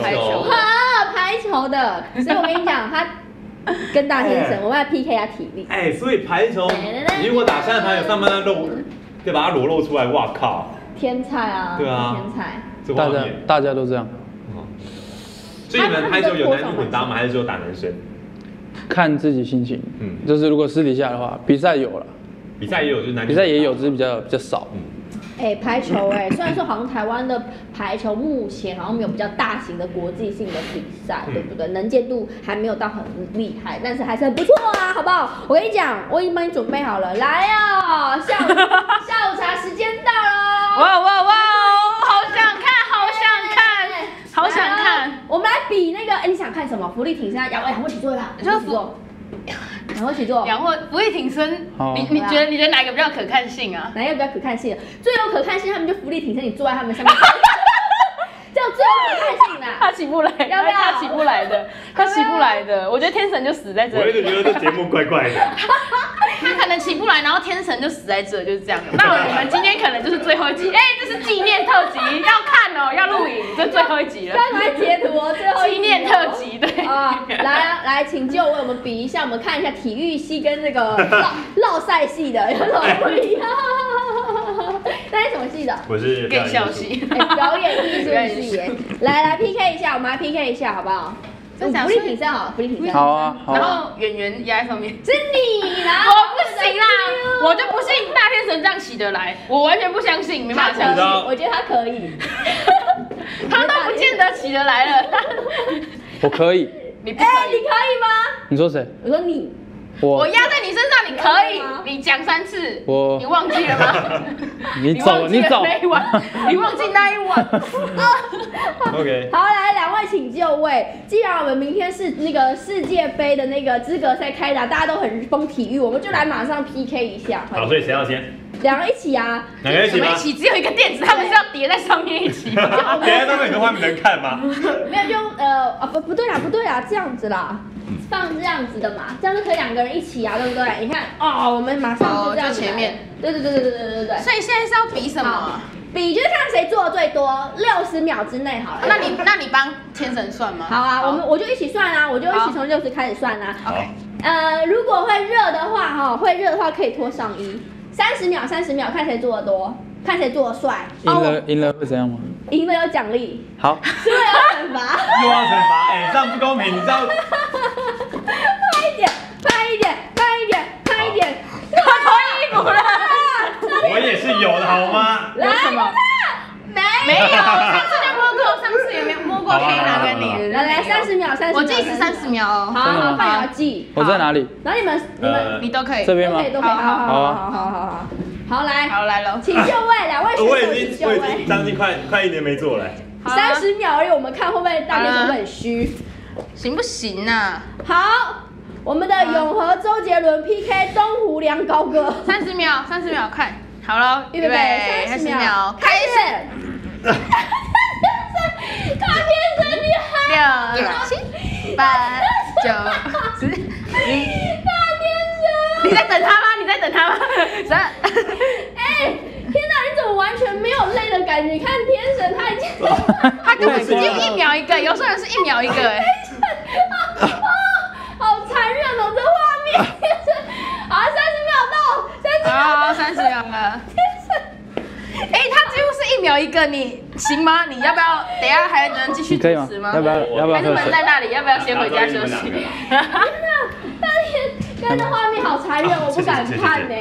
[SPEAKER 2] 球的，所以我跟你讲，他跟大天神，我们要 PK 他体力。
[SPEAKER 1] 哎，所以排球，你如果打3排有上半段肉，就把它裸露出来，哇靠！
[SPEAKER 2] 天才啊！
[SPEAKER 1] 对啊，
[SPEAKER 2] 天
[SPEAKER 1] 才。
[SPEAKER 3] 大家都这样。
[SPEAKER 1] 所以你们排球有男女混搭吗？还是只有打男生？
[SPEAKER 3] 看自己心情。就是如果私底下的话，比赛有了。
[SPEAKER 1] 比赛也有，就是男女。
[SPEAKER 3] 比赛也有，只是比较少。
[SPEAKER 2] 排球虽然说好像台湾的排球目前好像没有比较大型的国际性的比赛，对不对？能见度还没有到很厉害，但是还是很不错啊，好不好？我跟你讲，我已经帮你准备好了，来哦，下午茶时间到了。
[SPEAKER 5] 哇，好想看，
[SPEAKER 2] 我们来比那个，你想看什么？浮力挺身，仰卧起坐啦，仰卧起坐，
[SPEAKER 5] 浮力挺身，你觉得哪个比较可看性啊？
[SPEAKER 2] 哪个比较可看性？最有可看性，他们就浮力挺身，你坐在他们上面，这样最有可看性啦。
[SPEAKER 5] 他起不来，
[SPEAKER 2] 要不要？
[SPEAKER 5] 他起不来的，我觉得天神就死在这里。
[SPEAKER 1] 我一直觉得这节目怪怪的。
[SPEAKER 5] 他可能起不来，然后天神就死在这，就是这样。那你们今天可能就是最后一集，这是纪念特辑，要看哦，要录影，这最后一集了。
[SPEAKER 2] 刚才截图哦，最后
[SPEAKER 5] 纪念特辑，对
[SPEAKER 2] 啊，来，请就为我们比一下，我们看一下体育系跟那个烙赛系的有什么不一样。那是什么系的？
[SPEAKER 1] 我是
[SPEAKER 5] 表演系，
[SPEAKER 2] 表演艺术系。来 PK 一下，我们来 PK 一下，好不好？浮力挺身好，浮力挺身。
[SPEAKER 3] 好啊。
[SPEAKER 5] 然后圆压在上面。
[SPEAKER 2] 是你啦！
[SPEAKER 5] 我不行啦，我就不信大天神这样起得来，我完全不相信，没办法相信。
[SPEAKER 2] 我觉得他可以。
[SPEAKER 5] 他都不见得起得来了。
[SPEAKER 3] 我可以。
[SPEAKER 5] 你不可以？
[SPEAKER 2] 你可以吗？
[SPEAKER 3] 你说谁？
[SPEAKER 2] 我说你。
[SPEAKER 5] 我压在你身上，你可以，你讲3次，你忘记了吗？
[SPEAKER 3] 你走，
[SPEAKER 5] 那一晚，你忘记那一晚。
[SPEAKER 1] OK，
[SPEAKER 2] 好，来2位请就位。既然我们明天是那个世界杯的那个资格赛开打，大家都很疯体育，我们就来马上 PK 一下。
[SPEAKER 1] 好，所以谁要先
[SPEAKER 2] ？2个一起啊。
[SPEAKER 1] 2个一起吗？
[SPEAKER 5] 一起，只有一个垫子，他们是要叠在上面一起。叠
[SPEAKER 1] 在上面，你的画面能看吗？
[SPEAKER 2] 没有，就不对啦，这样子啦。放这样子的嘛，这样就可以2个人一起啊，对不对？你看我们马上就这样子。
[SPEAKER 5] 前面。
[SPEAKER 2] 对。
[SPEAKER 5] 所以现在是要比什么？
[SPEAKER 2] 比就是看谁做的最多，60秒之内好了。
[SPEAKER 5] 那你帮天神算吗？
[SPEAKER 2] 好啊，我就一起算啊，我就一起从60开始算啊。
[SPEAKER 5] OK。
[SPEAKER 2] 如果会热的话，可以脱上衣。30秒，看谁做的多，看谁做的帅。
[SPEAKER 3] 赢了会怎样吗？
[SPEAKER 2] 赢了有奖励。
[SPEAKER 3] 好。
[SPEAKER 2] 输了要惩罚。
[SPEAKER 1] 又要惩罚，这样不公平，你知道？
[SPEAKER 2] 快一点。 30秒，
[SPEAKER 5] 我计时30秒哦。
[SPEAKER 2] 好，范瑶记。
[SPEAKER 3] 我在哪里？
[SPEAKER 2] 然后
[SPEAKER 5] 你都可以。
[SPEAKER 3] 这边吗？
[SPEAKER 2] 都可以。好，来
[SPEAKER 5] 了，
[SPEAKER 2] 请就位，2位选手
[SPEAKER 1] 我已经将近快1年没做了。
[SPEAKER 2] 30秒而已，我们看会不会大家会很虚，
[SPEAKER 5] 行不行啊？
[SPEAKER 2] 好，我们的永和周杰伦 PK 东湖梁高歌
[SPEAKER 5] ，30秒，看好了，预备，30秒，开始。
[SPEAKER 2] 大天神厉害
[SPEAKER 5] ！6、7、8、9、10。
[SPEAKER 2] 大天神！
[SPEAKER 5] 你在等他吗？3。
[SPEAKER 2] 天哪，你怎么完全没有累的感觉？你看天神他已经，
[SPEAKER 5] 他根本是1秒1个，有时候是1秒1个
[SPEAKER 2] 好残忍哦，这画面。好，30秒到，30秒。
[SPEAKER 5] 好，30秒了。天神，他几乎是1秒1个，你行吗？你要不要？等一下还能继续主持吗？
[SPEAKER 3] 要不要
[SPEAKER 5] 还是门在那里？要不要先回家休息？
[SPEAKER 2] 天哪，大天，刚才画面好残忍，我不敢看呢。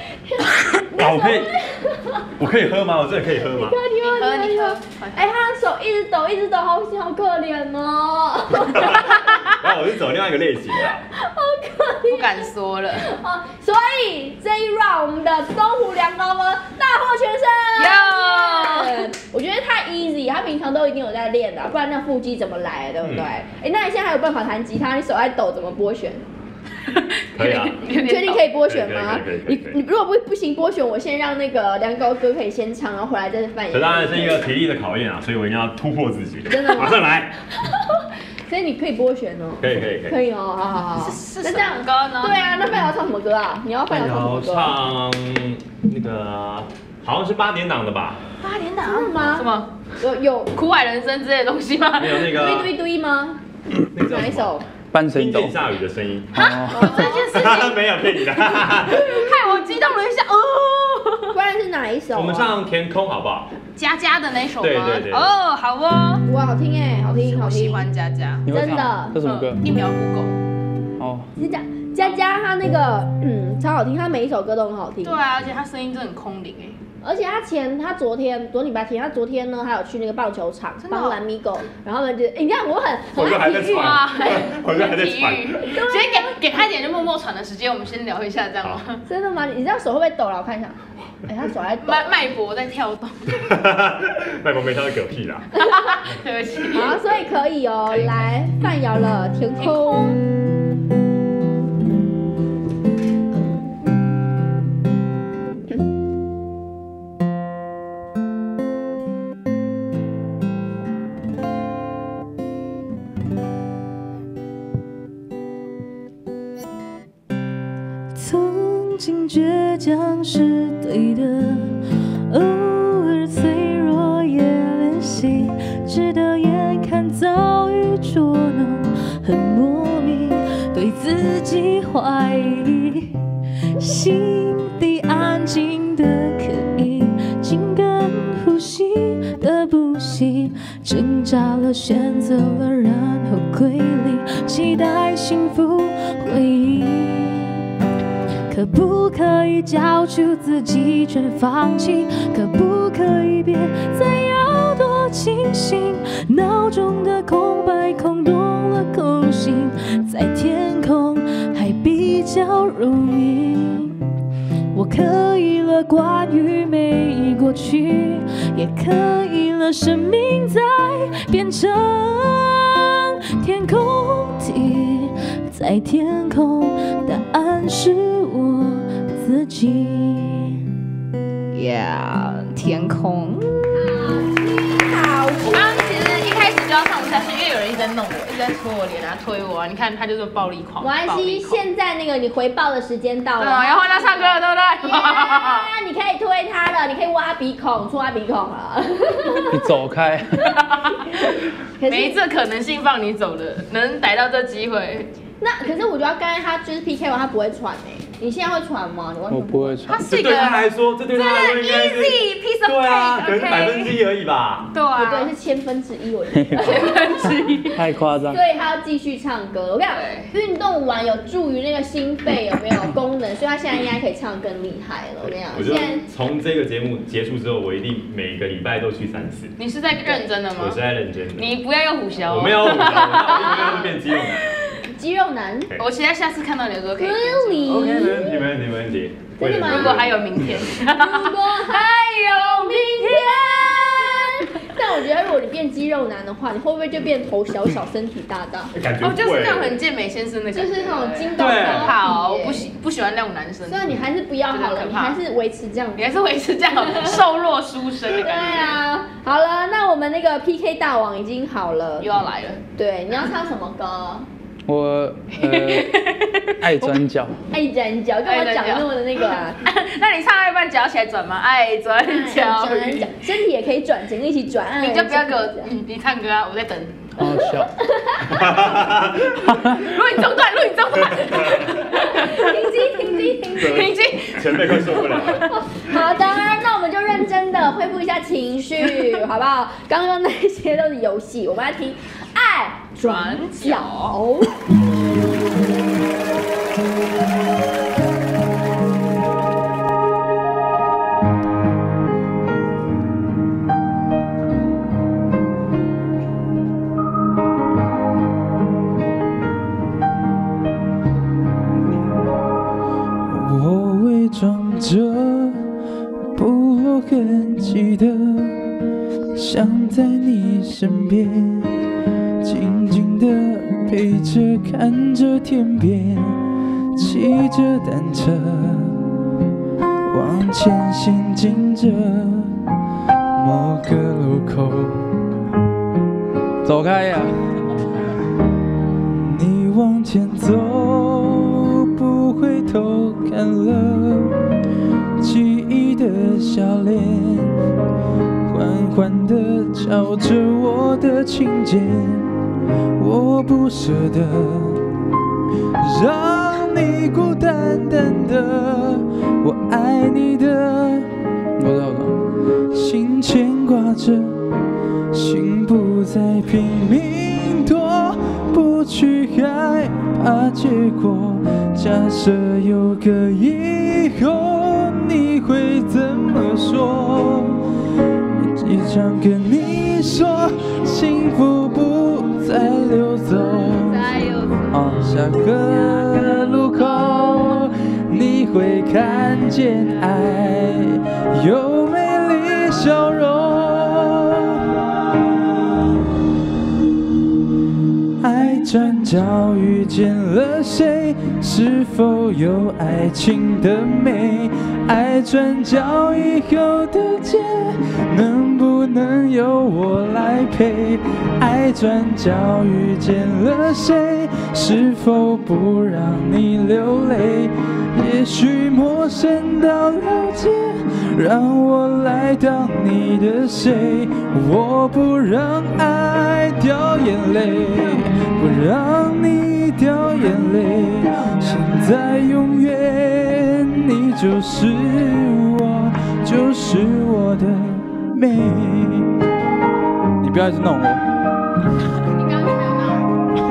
[SPEAKER 1] 我可以喝吗？我真的可以喝吗？
[SPEAKER 5] 你喝。
[SPEAKER 2] 他的手一直抖，好可怜哦。
[SPEAKER 1] 然后我是走另外一个类型的，
[SPEAKER 2] 好可怜，
[SPEAKER 5] 不敢说了。
[SPEAKER 2] 所以这一 round 我们的东湖梁高歌大获全胜。我觉得太 easy， 他平常都一定有在练的，不然那腹肌怎么来的，对不对？那你现在还有办法弹吉他？你手在抖，怎么拨弦？
[SPEAKER 1] 可以啊，
[SPEAKER 2] 确定可以拨选吗？
[SPEAKER 1] 可以。
[SPEAKER 2] 你如果不行拨选，我先让那个梁高歌可以先唱，然后回来再扮演。
[SPEAKER 1] 这当然是一个体力的考验啊，所以我一定要突破自己。
[SPEAKER 2] 真的吗？
[SPEAKER 1] 马上来。
[SPEAKER 2] 所以你可以拨选哦。
[SPEAKER 1] 可以
[SPEAKER 2] 哦，好。
[SPEAKER 5] 是什么歌呢？
[SPEAKER 2] 对啊，那范瑶唱什么歌啊？你要范瑶唱什么歌？
[SPEAKER 1] 唱那个好像是8点档的吧
[SPEAKER 2] ？8点档是吗？
[SPEAKER 5] 什么？
[SPEAKER 2] 有
[SPEAKER 5] 苦海人生之类的东西吗？
[SPEAKER 1] 没有那个
[SPEAKER 2] 堆吗？哪一首？
[SPEAKER 3] 听
[SPEAKER 1] 见下雨的声音。
[SPEAKER 5] 这件事情
[SPEAKER 1] 没有骗你的，
[SPEAKER 5] 害我激动了一下哦。
[SPEAKER 2] 不然是哪一首？
[SPEAKER 1] 我们唱天空好不好？
[SPEAKER 5] 佳佳的那首吗？
[SPEAKER 1] 对。
[SPEAKER 5] 哦，好哦。
[SPEAKER 2] 哇，好听哎，好听。
[SPEAKER 5] 我喜欢佳佳，
[SPEAKER 2] 真的。
[SPEAKER 3] 这什么歌
[SPEAKER 5] ？1秒5狗。
[SPEAKER 3] 哦。
[SPEAKER 2] 是佳佳她那个超好听，她每一首歌都很好听。
[SPEAKER 5] 对啊，而且她声音真的很空灵哎。
[SPEAKER 2] 而且他昨天礼拜天，他昨天呢还有去那个棒球场帮蓝米狗，然后呢就你看我很
[SPEAKER 1] 还在喘，我就还在喘。
[SPEAKER 5] 所以给他一点就默默喘的时间，我们先聊一下这样吗？
[SPEAKER 2] 真的吗？你知道手会不会抖了？我看一下，他手还抖，
[SPEAKER 5] 脉搏在跳动。
[SPEAKER 1] 脉搏没跳到嗝屁啦。
[SPEAKER 5] 对不起。
[SPEAKER 2] 好，所以可以哦，来范瑶了《天空》。
[SPEAKER 6] 曾经倔强是对的，偶尔脆弱也练习，直到眼看遭遇捉弄，很莫名对自己怀疑，心底安静的可以紧跟呼吸的不行，挣扎了选择了，然后归零，期待幸福回忆。可不可以交出自己全放弃？可不可以别再要多清醒？脑中的空白空洞了空心，在天空还比较容易。我可以了关于没过去，也可以了生命在变成天空体，在天空答案是我自己。
[SPEAKER 5] 天空。
[SPEAKER 2] 好，
[SPEAKER 5] 我刚刚其实一开始就要唱不下去，因为有人一直在弄我，一直在戳我脸啊，推我啊。你看他就是暴力狂。
[SPEAKER 2] 没关系，现在那个你回报的时间到了，
[SPEAKER 5] 要换他唱歌了，对不
[SPEAKER 2] 对？你可以推他了，你可以挖鼻孔，戳他鼻孔了。
[SPEAKER 3] 你走开。
[SPEAKER 5] 每一次可能性放你走的，能逮到这机会。
[SPEAKER 2] 那可是我觉得刚才他就是 PK 完他不会喘哎， 你现在会传吗？你完全
[SPEAKER 3] 我不会传。
[SPEAKER 1] 这对他来说，这对他来说应该是
[SPEAKER 5] easy piece of
[SPEAKER 1] 对啊，可能
[SPEAKER 5] cake，OK。
[SPEAKER 1] 1%而已吧。
[SPEAKER 5] 对啊，
[SPEAKER 2] 不对，是1/1000，我觉得。
[SPEAKER 5] 1/1000。
[SPEAKER 3] 太夸张。
[SPEAKER 2] 所以他要继续唱歌。我跟你讲，运动完有助于那个心肺有没有功能，所以他现在应该可以唱得更厉害了。我跟你讲，
[SPEAKER 1] 我就从这个节目结束之后，我一定每个礼拜都去3次。
[SPEAKER 5] 你是在认真的吗？
[SPEAKER 1] 我是在认真的。
[SPEAKER 5] 你不要用虎啸哦。
[SPEAKER 1] 我没有虎啸，那我一定变肌肉男。
[SPEAKER 2] 肌肉男。
[SPEAKER 5] 我期待下次看到你的时候可以。
[SPEAKER 2] Really？
[SPEAKER 1] OK， 没问题，没问题，没问题。
[SPEAKER 2] 真的吗？
[SPEAKER 5] 如果还有明天。
[SPEAKER 2] 如果还有明天。但我觉得，如果你变肌肉男的话，你会不会就变头小小、身体大大？
[SPEAKER 1] 感觉
[SPEAKER 5] 哦，就是那种很健美先生的感觉，
[SPEAKER 2] 就是那种金刚
[SPEAKER 1] 对
[SPEAKER 2] 芭
[SPEAKER 5] 好，
[SPEAKER 2] 比耶。
[SPEAKER 5] 不喜欢那种男生。
[SPEAKER 2] 所以你还是不要好了，你还是维持这样。
[SPEAKER 5] 你还是维持这样瘦弱书生的
[SPEAKER 2] 对
[SPEAKER 5] 感觉。
[SPEAKER 2] 啊，好了，那我们那个 PK 大王已经好了，
[SPEAKER 5] 又要来了。
[SPEAKER 2] 对，你要唱什么歌？
[SPEAKER 3] 我爱转角。
[SPEAKER 2] 爱转角，跟我讲那么的那个啊。
[SPEAKER 5] 那你唱到一半脚起来转吗？爱转角，
[SPEAKER 2] 身体也可以转，整个一起转。
[SPEAKER 5] 你就不要给我，你唱歌啊，我在等。
[SPEAKER 3] 好笑。
[SPEAKER 5] 录影中断，录影中断。停机。
[SPEAKER 1] 前辈快受不了。
[SPEAKER 2] 好的，那我们就认真的恢复一下情绪，好不好？刚刚那些都是游戏，我们来听《爱转角》。
[SPEAKER 3] 我伪装着不露痕迹的，想在你身边，静静的陪着，看着天边，骑着单车往前行进着，某个路口，走开呀！你往前走，不回头看了，记忆的笑脸，缓缓地敲着我的琴键，我不舍得让你孤单单的，我爱你的，我知道，心牵挂着，心不再拼命躲，不去害怕结果。假设有个以后，你会怎么说？也想跟你说，幸福不再溜走。下个路口，你会看见爱有美丽笑容。爱转角遇见了谁？是否有爱情的美？爱转角以后的街，能不能由我来陪？爱转角遇见了谁？是否不让你流泪？也许陌生到了解，让我来当你的谁？我不让爱掉眼泪，不让你掉眼泪。现在永远，你就是我，就是我的美。你不要一直弄我。
[SPEAKER 5] 你刚刚没有闹。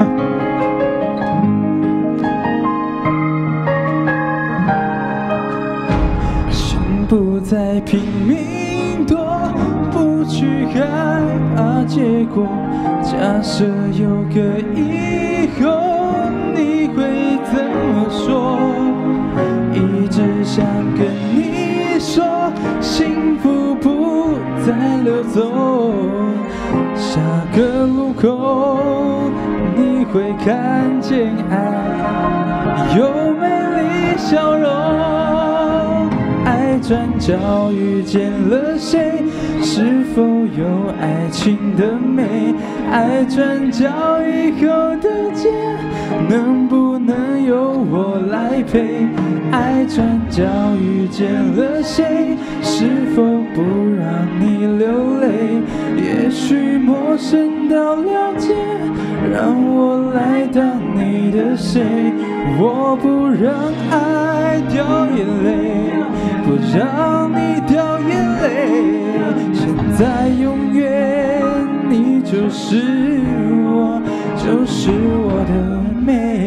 [SPEAKER 3] 心不再拼命躲，不去害怕结果。假设有个以后，你会怎么说？一直想跟你说，幸福不再溜走。下个路口，你会看见爱有美丽笑容。爱转角遇见了谁？是否有爱情的美？爱转角以后的街，能不能由我来陪？ 爱转角遇见了谁？是否不让你流泪？也许陌生到了解，让我来当你的谁？我不让爱掉眼泪，不让你掉眼泪。现在永远，你就是我，就是我的美。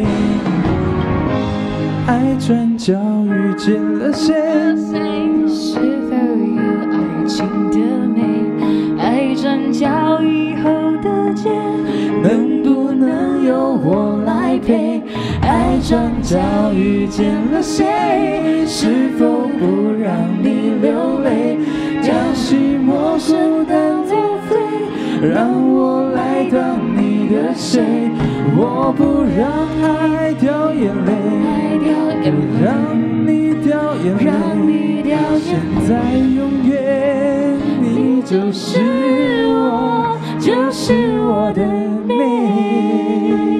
[SPEAKER 3] 爱转角遇见了谁？
[SPEAKER 6] 是否有爱情的美？爱转角以后的街，
[SPEAKER 3] 能不能由我来陪？爱转角遇见了谁？是否不让你流泪？将心魔孤单作废，让我来当你的谁？我不让爱掉眼泪，不让你掉眼泪。现在永远，你就是我，就是我的美。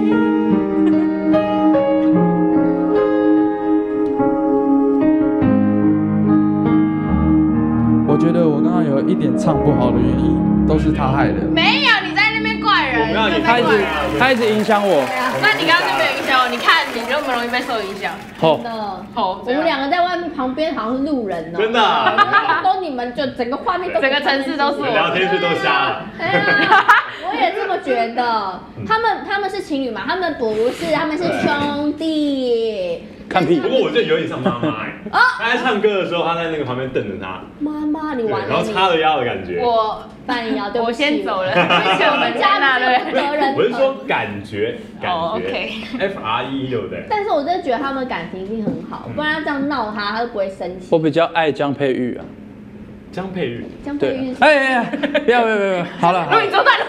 [SPEAKER 3] 我觉得我刚刚有一点唱不好的原因，都是他害的。
[SPEAKER 5] 没有，你在那边怪人。
[SPEAKER 3] 他一直影响我。
[SPEAKER 5] 那你刚刚就没有影响我，你看你就不容易被受影响。
[SPEAKER 2] 真的，我们两个在外面旁边好像是路人哦。
[SPEAKER 1] 真的啊，
[SPEAKER 2] 都你们就整个画面都
[SPEAKER 5] 整个城市都是我。
[SPEAKER 1] 聊天室都瞎了。
[SPEAKER 2] 我也这么觉得。他们是情侣嘛？他们不是，他们是兄弟。
[SPEAKER 3] 看屁！
[SPEAKER 1] 不过我觉得有点像妈妈哎。他在唱歌的时候，他在那个旁边瞪着他。
[SPEAKER 2] 妈妈，你完了。
[SPEAKER 1] 然后叉着腰的感觉。
[SPEAKER 2] 半腰，对不起，
[SPEAKER 5] 我先走了，谢谢我们家那对。
[SPEAKER 1] 我是说感觉
[SPEAKER 5] ，OK
[SPEAKER 1] ，FRE 对不对？
[SPEAKER 2] 但是我真的觉得他们感情一定很好，不然他这样闹他，他就不会生气。
[SPEAKER 3] 我比较爱江佩玉啊。
[SPEAKER 1] 江佩玉，
[SPEAKER 2] 江佩玉，
[SPEAKER 3] 哎，不要，好了，
[SPEAKER 5] 录影中断。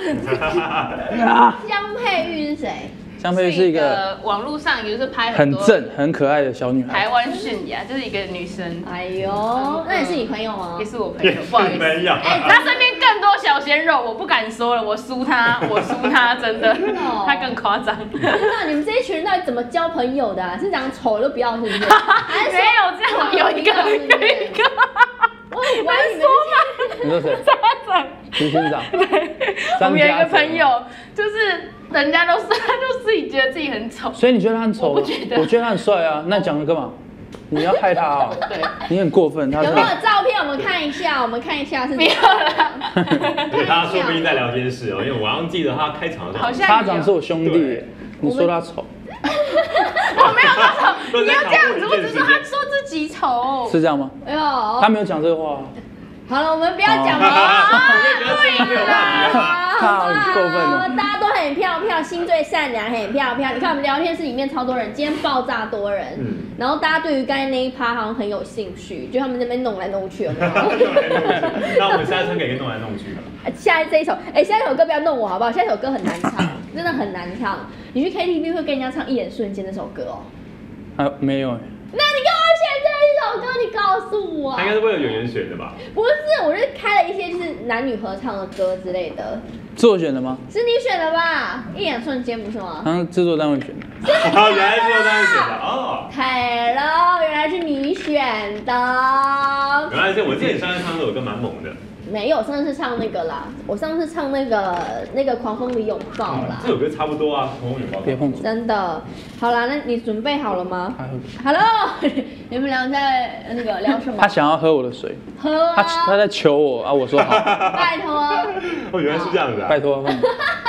[SPEAKER 2] 江佩玉是谁？
[SPEAKER 3] 江佩玉是一个
[SPEAKER 5] 网络上也就是拍
[SPEAKER 3] 很正、很可爱的小女孩。
[SPEAKER 5] 台湾泫雅就是一个女生。
[SPEAKER 2] 哎呦，那也是你朋友吗？
[SPEAKER 5] 也是我朋友，不好意思。
[SPEAKER 1] 没有。
[SPEAKER 5] 他身边更多小鲜肉，我不敢说了，我输他，真的，他更夸张。
[SPEAKER 2] 那你们这一群人到底怎么交朋友的？是长丑都不要，是不是？
[SPEAKER 5] 没有这样，有一个。
[SPEAKER 2] 我很怀疑
[SPEAKER 3] 你说谁？
[SPEAKER 5] 张长，
[SPEAKER 3] 执行长。
[SPEAKER 5] 对，我们有一个朋友，就是人家都说他就自己觉得自己很丑，
[SPEAKER 3] 所以你觉得他很丑？
[SPEAKER 5] 我不觉得，
[SPEAKER 3] 我觉得他很帅啊。那讲了干嘛？你要害他啊？
[SPEAKER 5] 对，
[SPEAKER 3] 你很过分。
[SPEAKER 2] 有没有照片？我们看一下，是
[SPEAKER 5] 没有了。
[SPEAKER 1] 对，他说不定在聊天室哦，因为我好像记得他开场的时候，
[SPEAKER 5] 好像
[SPEAKER 3] 他长是我兄弟，你说他丑？
[SPEAKER 5] 我没有说丑，你要这样子，我只是他说自己丑，
[SPEAKER 3] 是这样吗？
[SPEAKER 2] 哎呦，
[SPEAKER 3] 他没有讲这个话。
[SPEAKER 2] 好了，我们不要讲了，
[SPEAKER 5] 对啦，
[SPEAKER 3] 他很过分的。
[SPEAKER 2] 大家都很漂亮，心最善良，很漂亮。你看我们聊天室里面超多人，今天爆炸多人，然后大家对于刚才那一趴好像很有兴趣，就他们那边弄来弄去，有没有？
[SPEAKER 1] 那我们下一场可以弄来弄去了。
[SPEAKER 2] 下一首歌不要弄我好不好？下一首歌很难唱，真的很难唱。你去 KTV 会跟人家唱《一眼瞬间》那首歌哦？
[SPEAKER 3] 没有。
[SPEAKER 2] 那你干嘛选这一首歌？你告诉我。
[SPEAKER 1] 他应该是为了有人选的吧？
[SPEAKER 2] 不是，我是开了一些就是男女合唱的歌之类的。
[SPEAKER 3] 是我选的吗？
[SPEAKER 2] 是你选的吧？一眼瞬间不是吗？
[SPEAKER 3] 好像制作单位选的。
[SPEAKER 1] 原来制作单位选的哦。
[SPEAKER 2] 对了，原来是你选的。
[SPEAKER 1] 原来是我记得你上次唱这首歌蛮猛的。
[SPEAKER 2] 没有，上次是唱那个啦。我上次唱那个狂风里拥抱啦。
[SPEAKER 1] 这首歌差不多啊，狂风拥抱。
[SPEAKER 3] 别碰我。
[SPEAKER 2] 真的。好啦，那你准备好了吗 ？Hello， 你们俩在那个聊什么？
[SPEAKER 3] 他想要喝我的水。
[SPEAKER 2] 喝啊！
[SPEAKER 3] 他在求我啊，我说好。
[SPEAKER 2] 拜托。
[SPEAKER 1] 哦，原来是这样子啊！
[SPEAKER 3] 拜托。
[SPEAKER 5] 啊！你们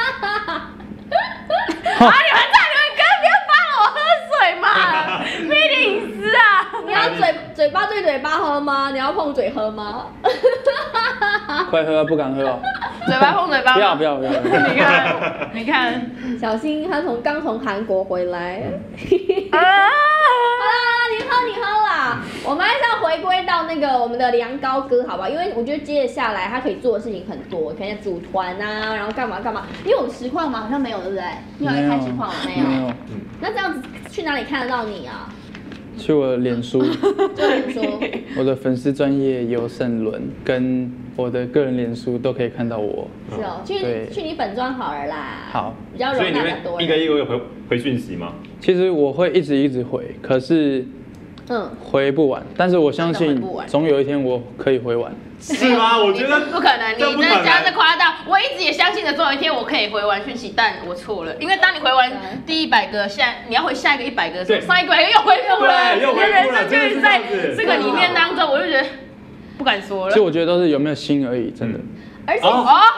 [SPEAKER 5] 可以不要帮我喝水嘛，没点隐私啊！
[SPEAKER 2] 你要嘴巴对嘴巴喝吗？你要碰嘴喝吗？
[SPEAKER 3] 快喝，不敢喝哦。
[SPEAKER 5] 嘴巴碰嘴巴。
[SPEAKER 3] 不要。
[SPEAKER 5] 你看，
[SPEAKER 2] 小新他刚从韩国回来。好啦，你喝啦。我们还是要回归到那个我们的梁高哥，好吧？因为我觉得接着下来他可以做的事情很多，可以组团啊，然后干嘛。你有实况吗？好像没有，对不对？你有开实况吗？没有。那这样子去哪里看得到你啊？
[SPEAKER 3] 去我的脸书，我的粉丝专页尤胜伦跟我的个人脸书都可以看到我。
[SPEAKER 2] 是哦，去你本专好了啦。
[SPEAKER 3] 好，
[SPEAKER 2] 比较容纳很多人。
[SPEAKER 1] 所以你会一个一个回讯息吗？
[SPEAKER 3] 其实我会一直回，可是回不完，但是我相信总有一天我可以回完。
[SPEAKER 1] 是吗？我觉得
[SPEAKER 5] 不可能，你这样子夸大。我一直也相信着总有一天我可以回完讯息，但我错了，因为当你回完第100个，你要回下一个100个的时候，上一个又回复了，
[SPEAKER 1] 又回复了，
[SPEAKER 5] 人生就是在这个里面当中，我就觉得不敢说了。
[SPEAKER 3] 其实我觉得都是有没有心而已，真的。
[SPEAKER 2] 而且
[SPEAKER 5] 说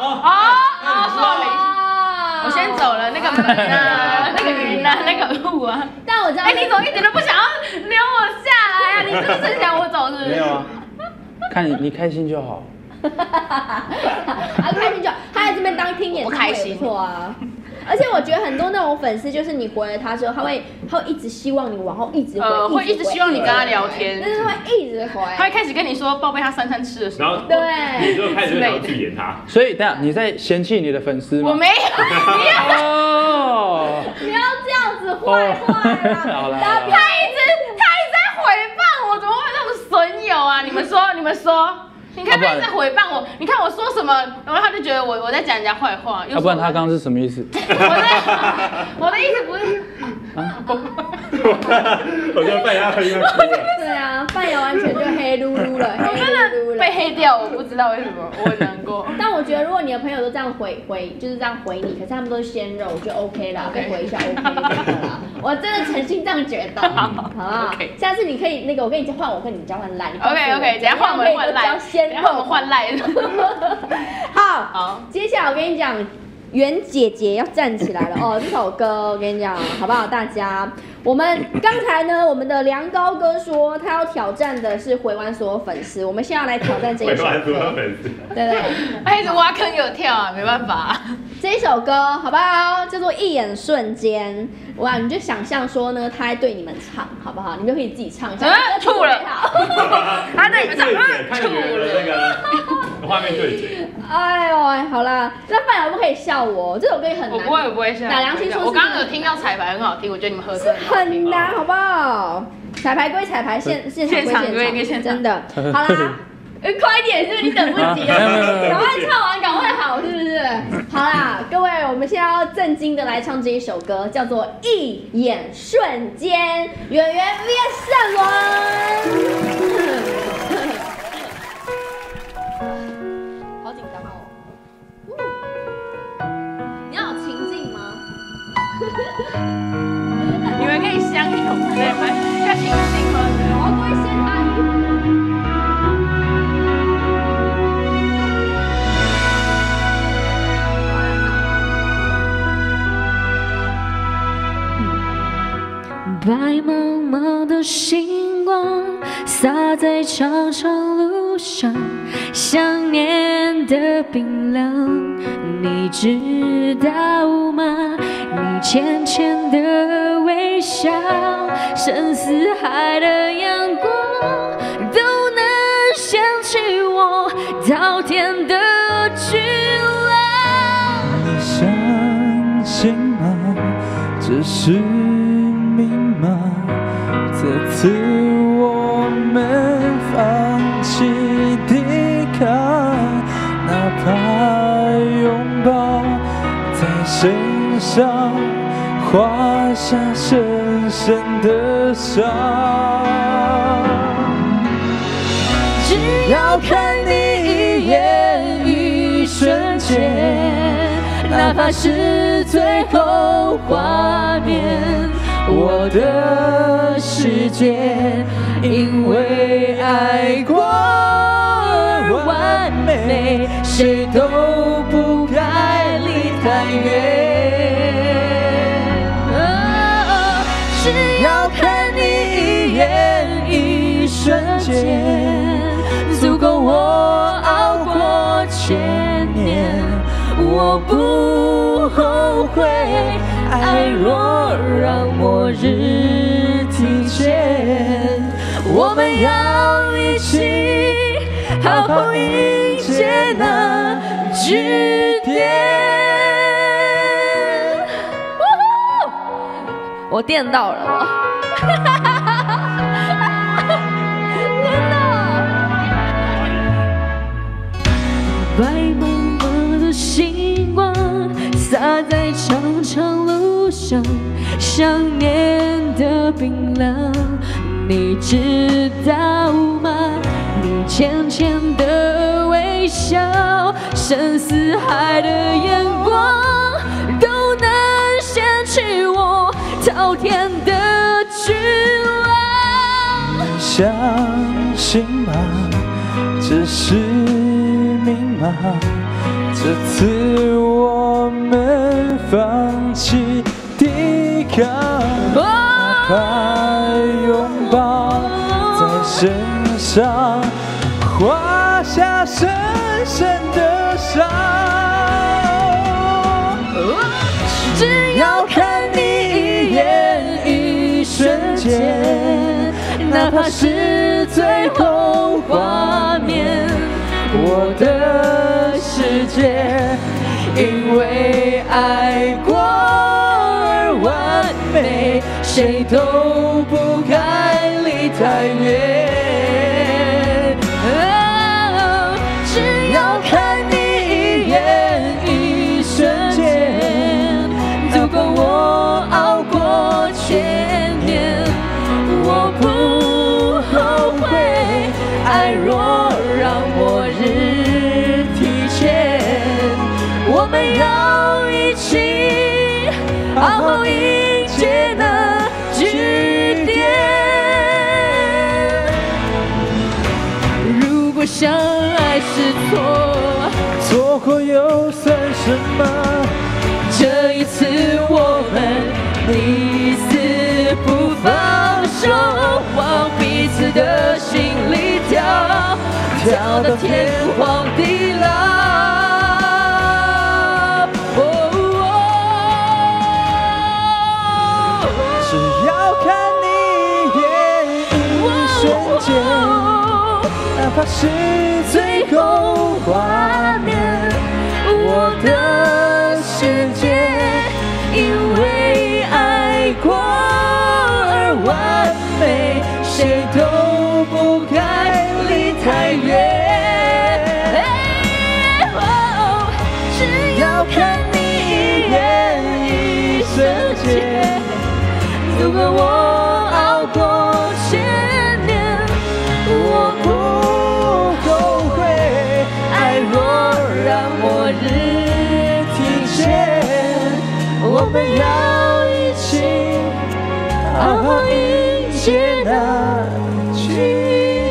[SPEAKER 5] 我先走了，那个门啊，那个云啊，那个路啊。
[SPEAKER 2] 但我知道，
[SPEAKER 5] 你怎么一点都不想要留我下来啊？你是不是想我走是不是？
[SPEAKER 3] 没有啊。看你开心就好，
[SPEAKER 2] 开心就好。他在这边当听演唱会也不错啊。而且我觉得很多那种粉丝，就是你回了他之后，他会一直希望你往后一直回，
[SPEAKER 5] 会一直希望你跟他聊天，
[SPEAKER 2] 但是会一直回。
[SPEAKER 5] 他会开始跟你说报备他3餐吃的时候，
[SPEAKER 2] 对，
[SPEAKER 1] 你就开始想去演他。
[SPEAKER 3] 所以等下你在嫌弃你的粉丝吗？
[SPEAKER 5] 我没有，
[SPEAKER 2] 不要这样子坏啦。
[SPEAKER 3] 好了，
[SPEAKER 5] 他一直在诽谤我，怎么会那种损友啊？你们说。你看他一直在诽谤我，你看我说什么，然后他就觉得我在讲人家坏话。
[SPEAKER 3] 要不然他刚刚是什么意思？
[SPEAKER 5] 我的意思不是。
[SPEAKER 1] 我觉得范雅应该哭了。
[SPEAKER 2] 对啊，范雅完全就黑噜噜了，黑噜噜了。
[SPEAKER 5] 被黑掉，我不知道为什么，我很难过。
[SPEAKER 2] 但我觉得如果你的朋友都这样回，就是这样回你，可是他们都是鲜肉，就 OK 啦，被回一下 OK 就好了。我真的诚心这样觉得，好不好？下次你可以我跟你换，我跟你交换赖。
[SPEAKER 5] OK， 等下换我们换赖。然后我们换赖。
[SPEAKER 2] 好，接下来我跟你讲，袁姐姐要站起来了哦。这首歌我跟你讲，好不好？大家，我们刚才呢，我们的梁高哥说他要挑战的是回完所有粉丝，我们现在要来挑战这一首歌。回完所有粉丝，对，
[SPEAKER 5] 他一直挖坑给我跳啊，没办法。
[SPEAKER 2] 这一首歌好不好？叫做《一眼瞬间》，哇，你就想象说呢，他在对你们唱，好不好？你们就可以自己唱一下。
[SPEAKER 5] 吐了，他对你们唱，
[SPEAKER 1] 吐了，那个画面对决。
[SPEAKER 2] 哎呦，好啦，那范雅不可以笑我，这首歌也很难。
[SPEAKER 5] 我不会笑。打良心说，我刚刚有听到彩排很好听，我觉得你们合声
[SPEAKER 2] 很难，好不好？彩排归彩排，现场归现场，真的。好啦。快一点，是不是你等不及了？赶快唱完，赶快好，是不是？好啦，各位，我们现在要正经的来唱这一首歌，叫做《一眼瞬间》，圆圆 VS 圣伦。好紧张哦！你要有情境吗？
[SPEAKER 5] 你们可以相拥，对吗？要情境吗？
[SPEAKER 2] 我要各位先按。
[SPEAKER 6] 白茫茫的星光洒在长长路上，想念的冰冷，你知道吗？你浅浅的微笑，深似海的阳光，都能掀起我滔天的巨浪。
[SPEAKER 3] 你相信吗？这是密码，这次我们放弃抵抗，哪怕拥抱在身上画下深深的伤。只要看你一眼，一瞬间，哪怕是最后画面，我的世界因为爱过而完美，谁都不该离太远。只要看你一眼，一瞬间，足够我熬过千年，我不后悔。爱若让末日提前，我们要一起好好迎接那句点。
[SPEAKER 2] 我电到了我。
[SPEAKER 6] 白茫茫的星光洒在长长路上，想念的冰冷， 你知道吗？你浅浅的微笑，深似海的眼光，都能掀起我滔天的巨浪。
[SPEAKER 3] 相信吗？这是命吗？这次我们放弃抵抗，哪怕拥抱在身上画下深深的伤。只要看你一眼，一瞬间，哪怕是最后画面，我的世界因为爱过而完美，谁都不该离太远。只要看你一眼，一瞬间，足够我熬过千年。我不后悔，爱若让末日提前，我们要一起好好迎接那句点。如果相爱是错，错过又算什么？这一次我们彼此不放手，往彼此的心里跳，跳到天荒地老。只要看你一眼，一瞬间，哪怕是最后画面，我的世界因为爱过而完美，谁都不该离太远。只要看你一眼，一瞬间，足够我熬过千年。我不后悔，爱若让末日提前，我们要一起好好迎接那句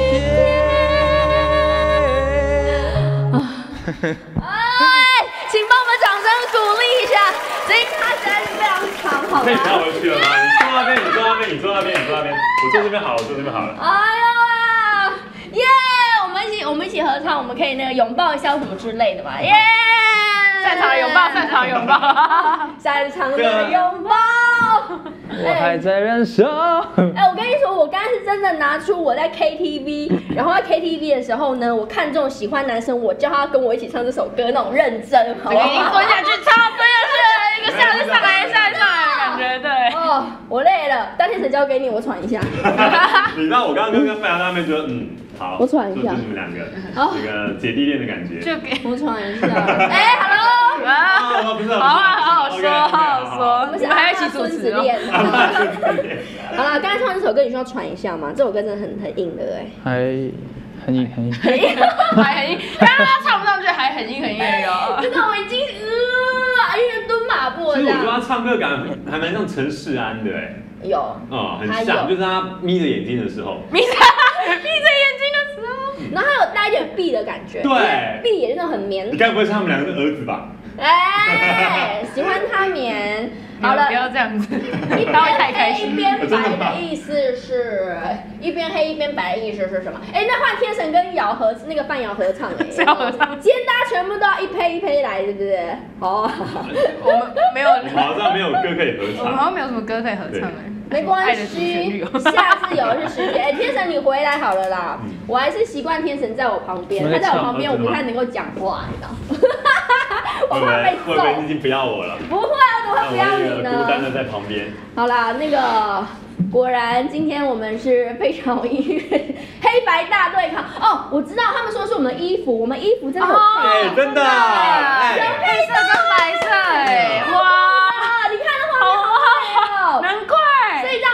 [SPEAKER 3] 点。
[SPEAKER 2] 请帮我们掌声鼓励一下，这一趴实在是非常长，好吗？
[SPEAKER 1] 可以跳回去了吗？你坐那边，你坐那边，你坐那边，你坐那边，我坐这边好了，我坐这边好了。
[SPEAKER 2] 哎呦呀，耶！我们一起合唱，我们可以那个拥抱一下什么之类的嘛，耶！
[SPEAKER 5] 擅长拥抱，擅长拥抱，
[SPEAKER 2] 擅长的拥抱。
[SPEAKER 3] 我还在燃烧。
[SPEAKER 2] 哎，我跟你说，我刚刚是真的拿出我在 KTV， 然后在 KTV 的时候呢，我看中喜欢男生，我叫他跟我一起唱这首歌，那种认真，好不好？
[SPEAKER 5] 已经蹲下去唱，蹲下去，一个下就上来，下就上来的感觉，对。
[SPEAKER 2] 哦，我累了，大天使交给你，我喘一下。
[SPEAKER 1] 你知道我刚刚跟范阳他们觉得，好，
[SPEAKER 2] 我喘一下，
[SPEAKER 1] 就你们两个，这个姐弟恋的感觉。
[SPEAKER 5] 就给
[SPEAKER 2] 我喘一下。哎 ，Hello。
[SPEAKER 1] 啊，不是，
[SPEAKER 5] 好好说，好好说，
[SPEAKER 2] 我们还要一起主持恋。好了，刚才唱这首歌，你需要喘一下吗？这首歌真的很硬的，哎。
[SPEAKER 3] 还很硬，很硬，
[SPEAKER 5] 还很硬。刚刚他唱不上去，还很硬很硬哟。
[SPEAKER 2] 真的，我已经因为蹲马步了。
[SPEAKER 1] 其实我觉得他唱歌感还蛮像陈世安的，哎。
[SPEAKER 2] 有。
[SPEAKER 1] 很像，就是他眯着眼睛的时候。
[SPEAKER 5] 闭着眼睛的时候。
[SPEAKER 2] 然后他有带一点闭的感觉。
[SPEAKER 1] 对。
[SPEAKER 2] 闭也是那种很绵。
[SPEAKER 1] 你该不会是他们两个的儿子吧？
[SPEAKER 2] 哎，喜欢他绵。好了，
[SPEAKER 5] 不要这样子，
[SPEAKER 2] 一边黑一边白的意思是，一边黑一边白的意思是什么？哎，那换天神跟瑶合那个范瑶合唱哎，
[SPEAKER 5] 是要合唱。
[SPEAKER 2] 今天大家全部都要一胚一胚来，对不对？哦，
[SPEAKER 5] 我们没有，
[SPEAKER 1] 我们好像没有歌可以合唱，
[SPEAKER 5] 我们好像没有什么歌可以合唱哎。
[SPEAKER 2] 没关系，下次有是时间。哎，天神你回来好了啦，我还是习惯天神在我旁边，他在我旁边我不太能够讲话，你知道。我怕被揍。
[SPEAKER 1] 会不会已经不要我了？
[SPEAKER 2] 不会，我怎么会不要你呢？
[SPEAKER 1] 孤单的在旁边。
[SPEAKER 2] 好啦，那个果然今天我们是非常有音乐，黑白大对抗哦。我知道他们说是我们的衣服，我们衣服真的有配，
[SPEAKER 1] 真的，
[SPEAKER 5] 黑色跟白色，哎，哇，
[SPEAKER 2] 你看的话好好，
[SPEAKER 5] 难怪。
[SPEAKER 2] 所以这样看起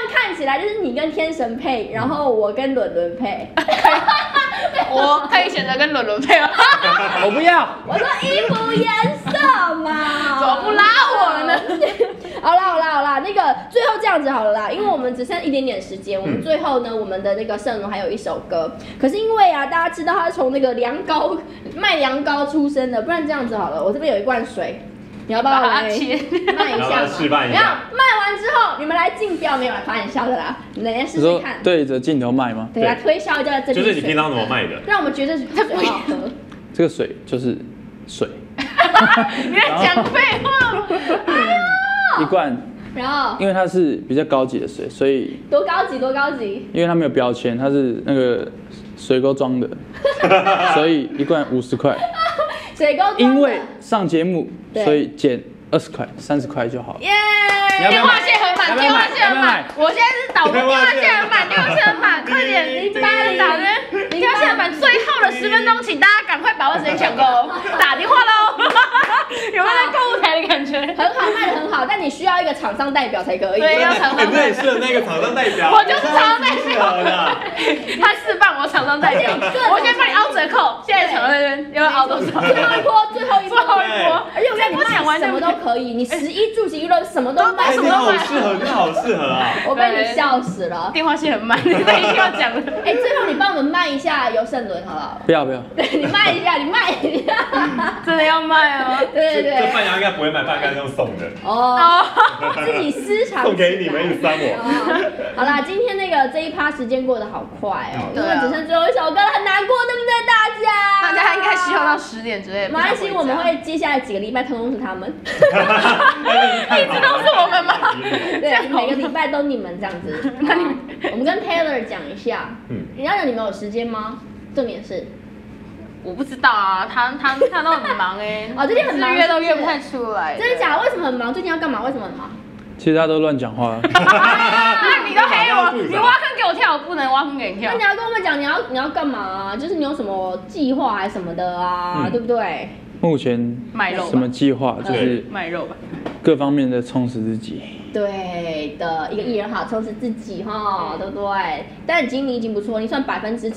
[SPEAKER 2] 来就是你跟天神配，然后我跟伦伦配。
[SPEAKER 5] 我可以选择跟伦伦配吗？
[SPEAKER 3] 我不要。
[SPEAKER 2] 我说衣服颜色嘛，
[SPEAKER 5] 怎么不拉我呢？
[SPEAKER 2] 好啦，那个最后这样子好了啦，因为我们只剩一点点时间，我们最后呢，我们的那个圣伦还有一首歌，可是因为啊，大家知道他是从那个卖凉糕出身的，不然这样子好了，我这边有一罐水。你要不要来卖一下？
[SPEAKER 1] 示范一下。
[SPEAKER 2] 没有，卖完之后你们来竞标，没有来开玩笑的啦，你们来试试看。
[SPEAKER 3] 对着镜头卖吗？
[SPEAKER 2] 对啊，推销一下这。
[SPEAKER 1] 就是你平常怎么卖的？
[SPEAKER 2] 让我们觉得水好喝。
[SPEAKER 3] 这个水就是水。
[SPEAKER 5] 你在讲废话吗？
[SPEAKER 3] 一罐。
[SPEAKER 2] 然后。
[SPEAKER 3] 因为它是比较高级的水，所以。
[SPEAKER 2] 多高级？
[SPEAKER 3] 因为它没有标签，它是那个水沟装的，所以一罐50块。
[SPEAKER 2] 水沟装的。
[SPEAKER 3] 因为上节目，所以减20块，30块就好。
[SPEAKER 2] 耶！
[SPEAKER 5] 电话线很满，电话线很满。我现在是导播，电话线很满，电话线很满，快点，08打人，电话线很满，最后的10分钟，请大家赶快把握时间抢购，打电话喽！有没有在购物台的感觉？
[SPEAKER 2] 很好，卖得很好，但你需要一个厂商代表才可以。
[SPEAKER 5] 对，要厂商代表。
[SPEAKER 1] 你也适合那个厂商代表。
[SPEAKER 5] 我就是厂商代表的。他示范我厂商代表，我先帮你凹折扣，现在厂商在这边，要凹多少？
[SPEAKER 2] 最后一波，而且我让你卖什么都可以，你11住行娱乐什么都卖，
[SPEAKER 1] 什么都买，真的好适合啊！
[SPEAKER 2] 我被你笑死了。
[SPEAKER 5] 电话线很慢，你一定要讲的。
[SPEAKER 2] 哎，最后你帮我们卖一下尤胜伦好不好？
[SPEAKER 3] 不要。
[SPEAKER 2] 你卖一下，
[SPEAKER 5] 真的要卖哦。
[SPEAKER 2] 对。
[SPEAKER 1] 这饭羊应该不会买饭，应该是用送的。
[SPEAKER 2] 哦，自己私藏。
[SPEAKER 1] 送给你们，一直酸我。
[SPEAKER 2] 好啦，今天这一趴时间过得好快哦，因为只剩最后一首歌了，很难过，对不对，大家？
[SPEAKER 5] 大家应该希望到10点之类的。
[SPEAKER 2] 没关系，我们会接下来几个礼拜通通是他们。
[SPEAKER 5] 一直都是我们吗？
[SPEAKER 2] 对，每个礼拜都你们这样子。我们跟 Taylor 讲一下，你们有时间吗？重点是，
[SPEAKER 5] 我不知道啊，他都很忙哎。
[SPEAKER 2] 哦，最近很忙，
[SPEAKER 5] 约都约不太出来。
[SPEAKER 2] 真的假的？为什么很忙？最近要干嘛？为什么很忙？
[SPEAKER 3] 其实他都乱讲话。
[SPEAKER 5] 那你都黑我，你挖坑给我跳，我不能挖坑给你跳。
[SPEAKER 2] 那你要跟我们讲，你要干嘛啊？就是你有什么计划还是什么的啊？对不对？
[SPEAKER 3] 目前
[SPEAKER 5] 卖肉
[SPEAKER 3] 什么计划就是
[SPEAKER 5] 卖肉吧，
[SPEAKER 3] 各方面的充实自己。
[SPEAKER 2] 对的，一个艺人好充实自己哈，对不对？但你已经不错，你算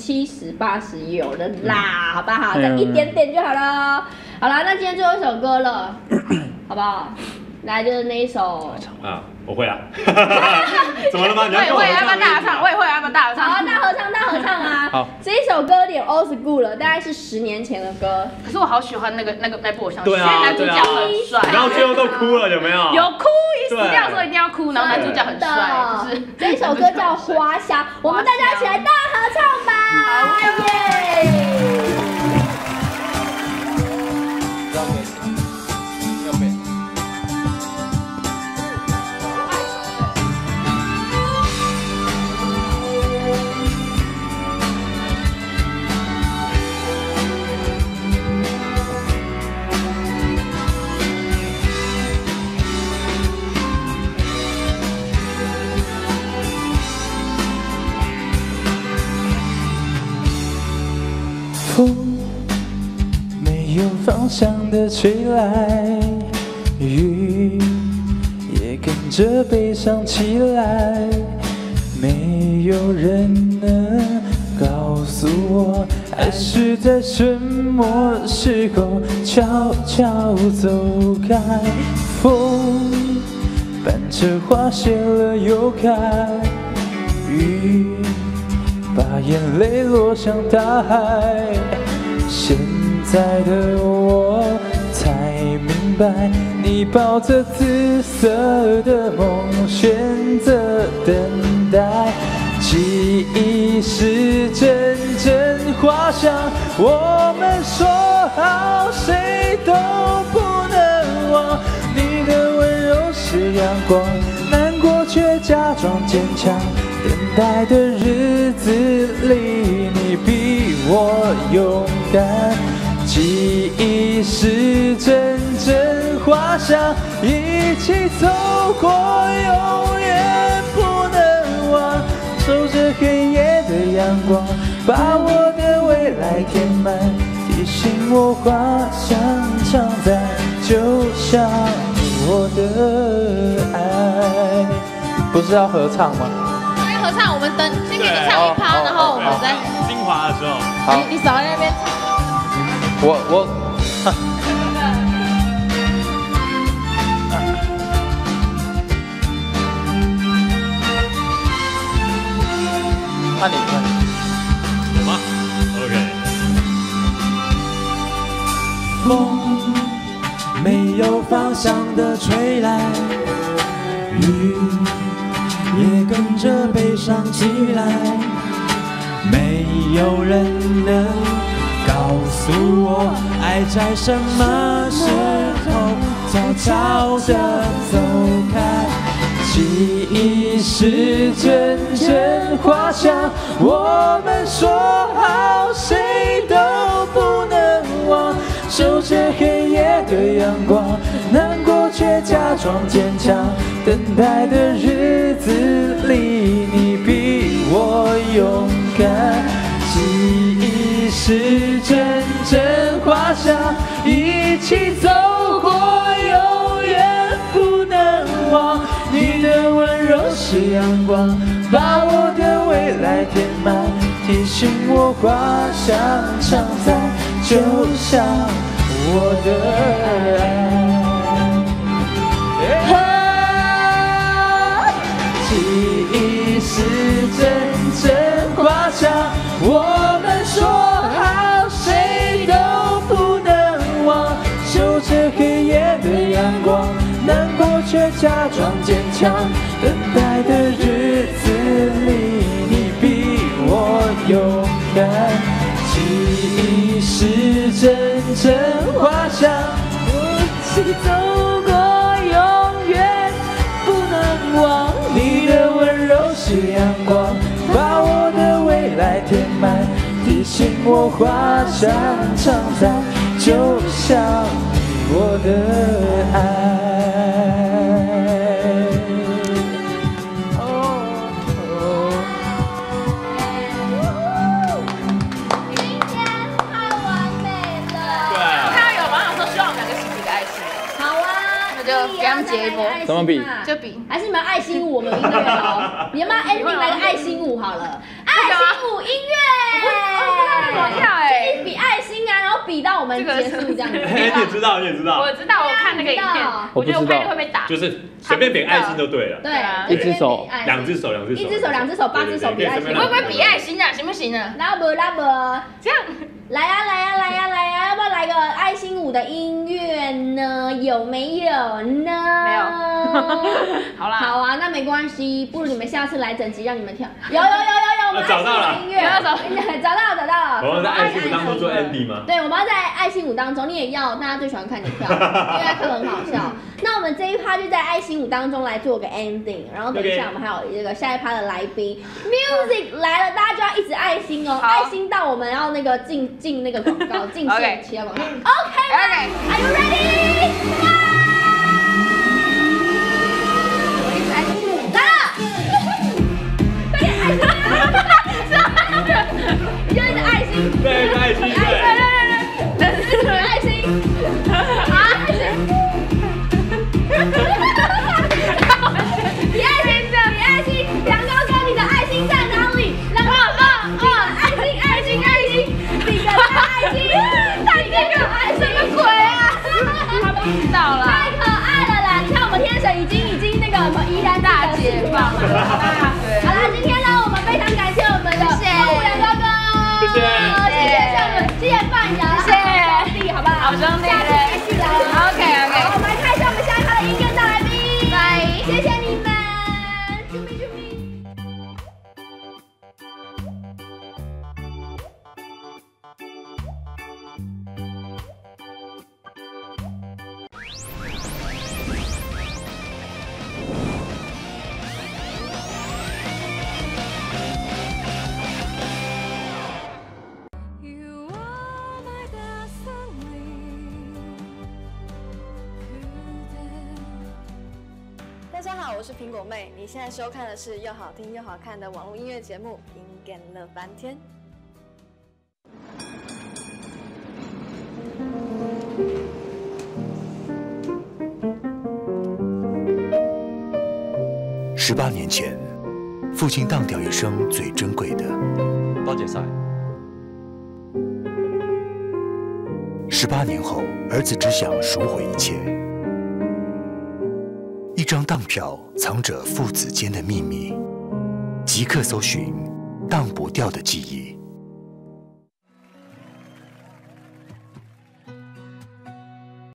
[SPEAKER 2] 70%、80%有了啦，好不好？再一点点就好了。好啦，那今天最后一首歌了，好不好？来，就是那一首
[SPEAKER 1] 啊，我会啊。怎么了吗？你要
[SPEAKER 5] 跟我要不要大合唱？我也会，要不要大合唱？
[SPEAKER 2] 好啊，大合唱啊！
[SPEAKER 3] 好，
[SPEAKER 2] 这一首歌有点 old school 了，大概是10年前的歌。
[SPEAKER 5] 可是我好喜欢那部偶像剧，
[SPEAKER 1] 对啊，
[SPEAKER 5] 男主角很帅，
[SPEAKER 1] 然后最后都哭了，有没有？
[SPEAKER 5] 有哭，死掉的时候一定要哭，然后男主角很帅，就是
[SPEAKER 2] 这一首歌叫《花香》，我们大家一起来大合唱吧！好耶！
[SPEAKER 3] 风没有方向的吹来，雨也跟着悲伤起来，没有人能告诉我，爱是在什么时候悄悄走开。风伴着花谢了又开，雨把眼泪落向大海，现在的我才明白，你抱着紫色的梦，选择等待。记忆是阵阵花香，我们说好谁都不能忘。你的温柔是阳光，难过却假装坚强。等待的日子里，你比我勇敢。记忆是阵阵花香，一起走过，永远不能忘。守着黑夜的阳光，把我的未来填满，提醒我花香常在，就像我的爱。不是要合唱吗？
[SPEAKER 5] 唱，我们等先给你唱一趴，然后我们再
[SPEAKER 1] 精华的时候。
[SPEAKER 3] 好，
[SPEAKER 5] 你扫在那边。
[SPEAKER 3] 我。换你。
[SPEAKER 1] 有吗 ？OK。
[SPEAKER 3] 风没有方向的吹来，雨也跟着悲伤起来，没有人能告诉我，爱在什么时候悄悄地走开。记忆是阵阵花香，我们说好谁都不能忘，守着黑夜的阳光，难过却假装坚强，等待的日子里你比我勇敢。记忆是阵阵花香，一起走过永远不能忘，你的温柔是阳光，把我的未来填满，提醒我花香常在，就像我的爱。记忆是阵阵花香，我们说好谁都不能忘，守着黑夜的阳光，难过却假装坚强，等待的日子里你比我勇敢。记忆是阵阵花香，一起走过永远不能忘，你的温柔是阳光，把我的未来填满，提醒我花香常在，就像我的爱。
[SPEAKER 5] 给他们结一波，
[SPEAKER 3] 怎么比？
[SPEAKER 5] 就比，
[SPEAKER 2] 还是你们爱心舞，我们音乐哦。你们 ending 来个爱心舞好了，爱心舞音乐，
[SPEAKER 5] 怎么跳哎？
[SPEAKER 2] 就是比爱心啊，然后比到我们结束这样子。
[SPEAKER 1] 你也知道，
[SPEAKER 5] 我知道，我看那个影片，我觉得我拍会被打，
[SPEAKER 1] 就是随便比爱心就对了。
[SPEAKER 2] 对啊，
[SPEAKER 3] 一只手，
[SPEAKER 1] 两只手，
[SPEAKER 2] 一只手，2只手，8只手比爱心。
[SPEAKER 5] 你会不会比爱心啊？行不行啊？
[SPEAKER 2] 拉不，
[SPEAKER 5] 这样。
[SPEAKER 2] 来呀！要不要来个爱心舞的音乐呢？有没有呢？
[SPEAKER 5] 没有。好啦。
[SPEAKER 2] 好啊，那没关系，不如你们下次来整集让你们跳。有，我们
[SPEAKER 1] 找到了
[SPEAKER 2] 音乐，找到了。
[SPEAKER 1] 我们在爱心舞当中做 ending 吗？
[SPEAKER 2] 对，我们要在爱心舞当中，你也要，大家最喜欢看你跳，因为课很好笑。那我们这一趴就在爱心舞当中来做个 ending， 然后等一下我们还有这个下一趴的来宾 ，music 来了，大家就要一直爱心哦，爱心到我们要那个进那个广告，进线期的广告。OK，Are you ready？ 我一直爱心来了，快点爱心，你就一直爱心，
[SPEAKER 1] 对，爱心，
[SPEAKER 2] 对，爱心，啊，爱心。比爱心，梁高哥，你的爱心在哪里？梁高哥，爱心，你的爱心，他这个爱什么鬼啊？
[SPEAKER 5] 他不知道啦，
[SPEAKER 2] 太可爱了啦！你看我们天神已经那个什么宜兰大解放了。好啦，今天呢，我们非常感谢我们的梁高哥，谢谢范阳，谢谢兄弟，好不好？好兄弟，下次继续来。OK， 好，我们来看一下我们下一趴的音乐大来宾，来，谢谢你们。
[SPEAKER 7] 大家好，我是苹果妹，你现在收看的是又好听又好看的网络音乐节目《音感乐翻天》。
[SPEAKER 8] 18年前， 父亲当掉一生最珍贵的。
[SPEAKER 3] 多謝晒。
[SPEAKER 8] 18年後，兒子只想贖回一切。一張當票藏着父子間的秘密，即刻搜尋當不掉的記憶。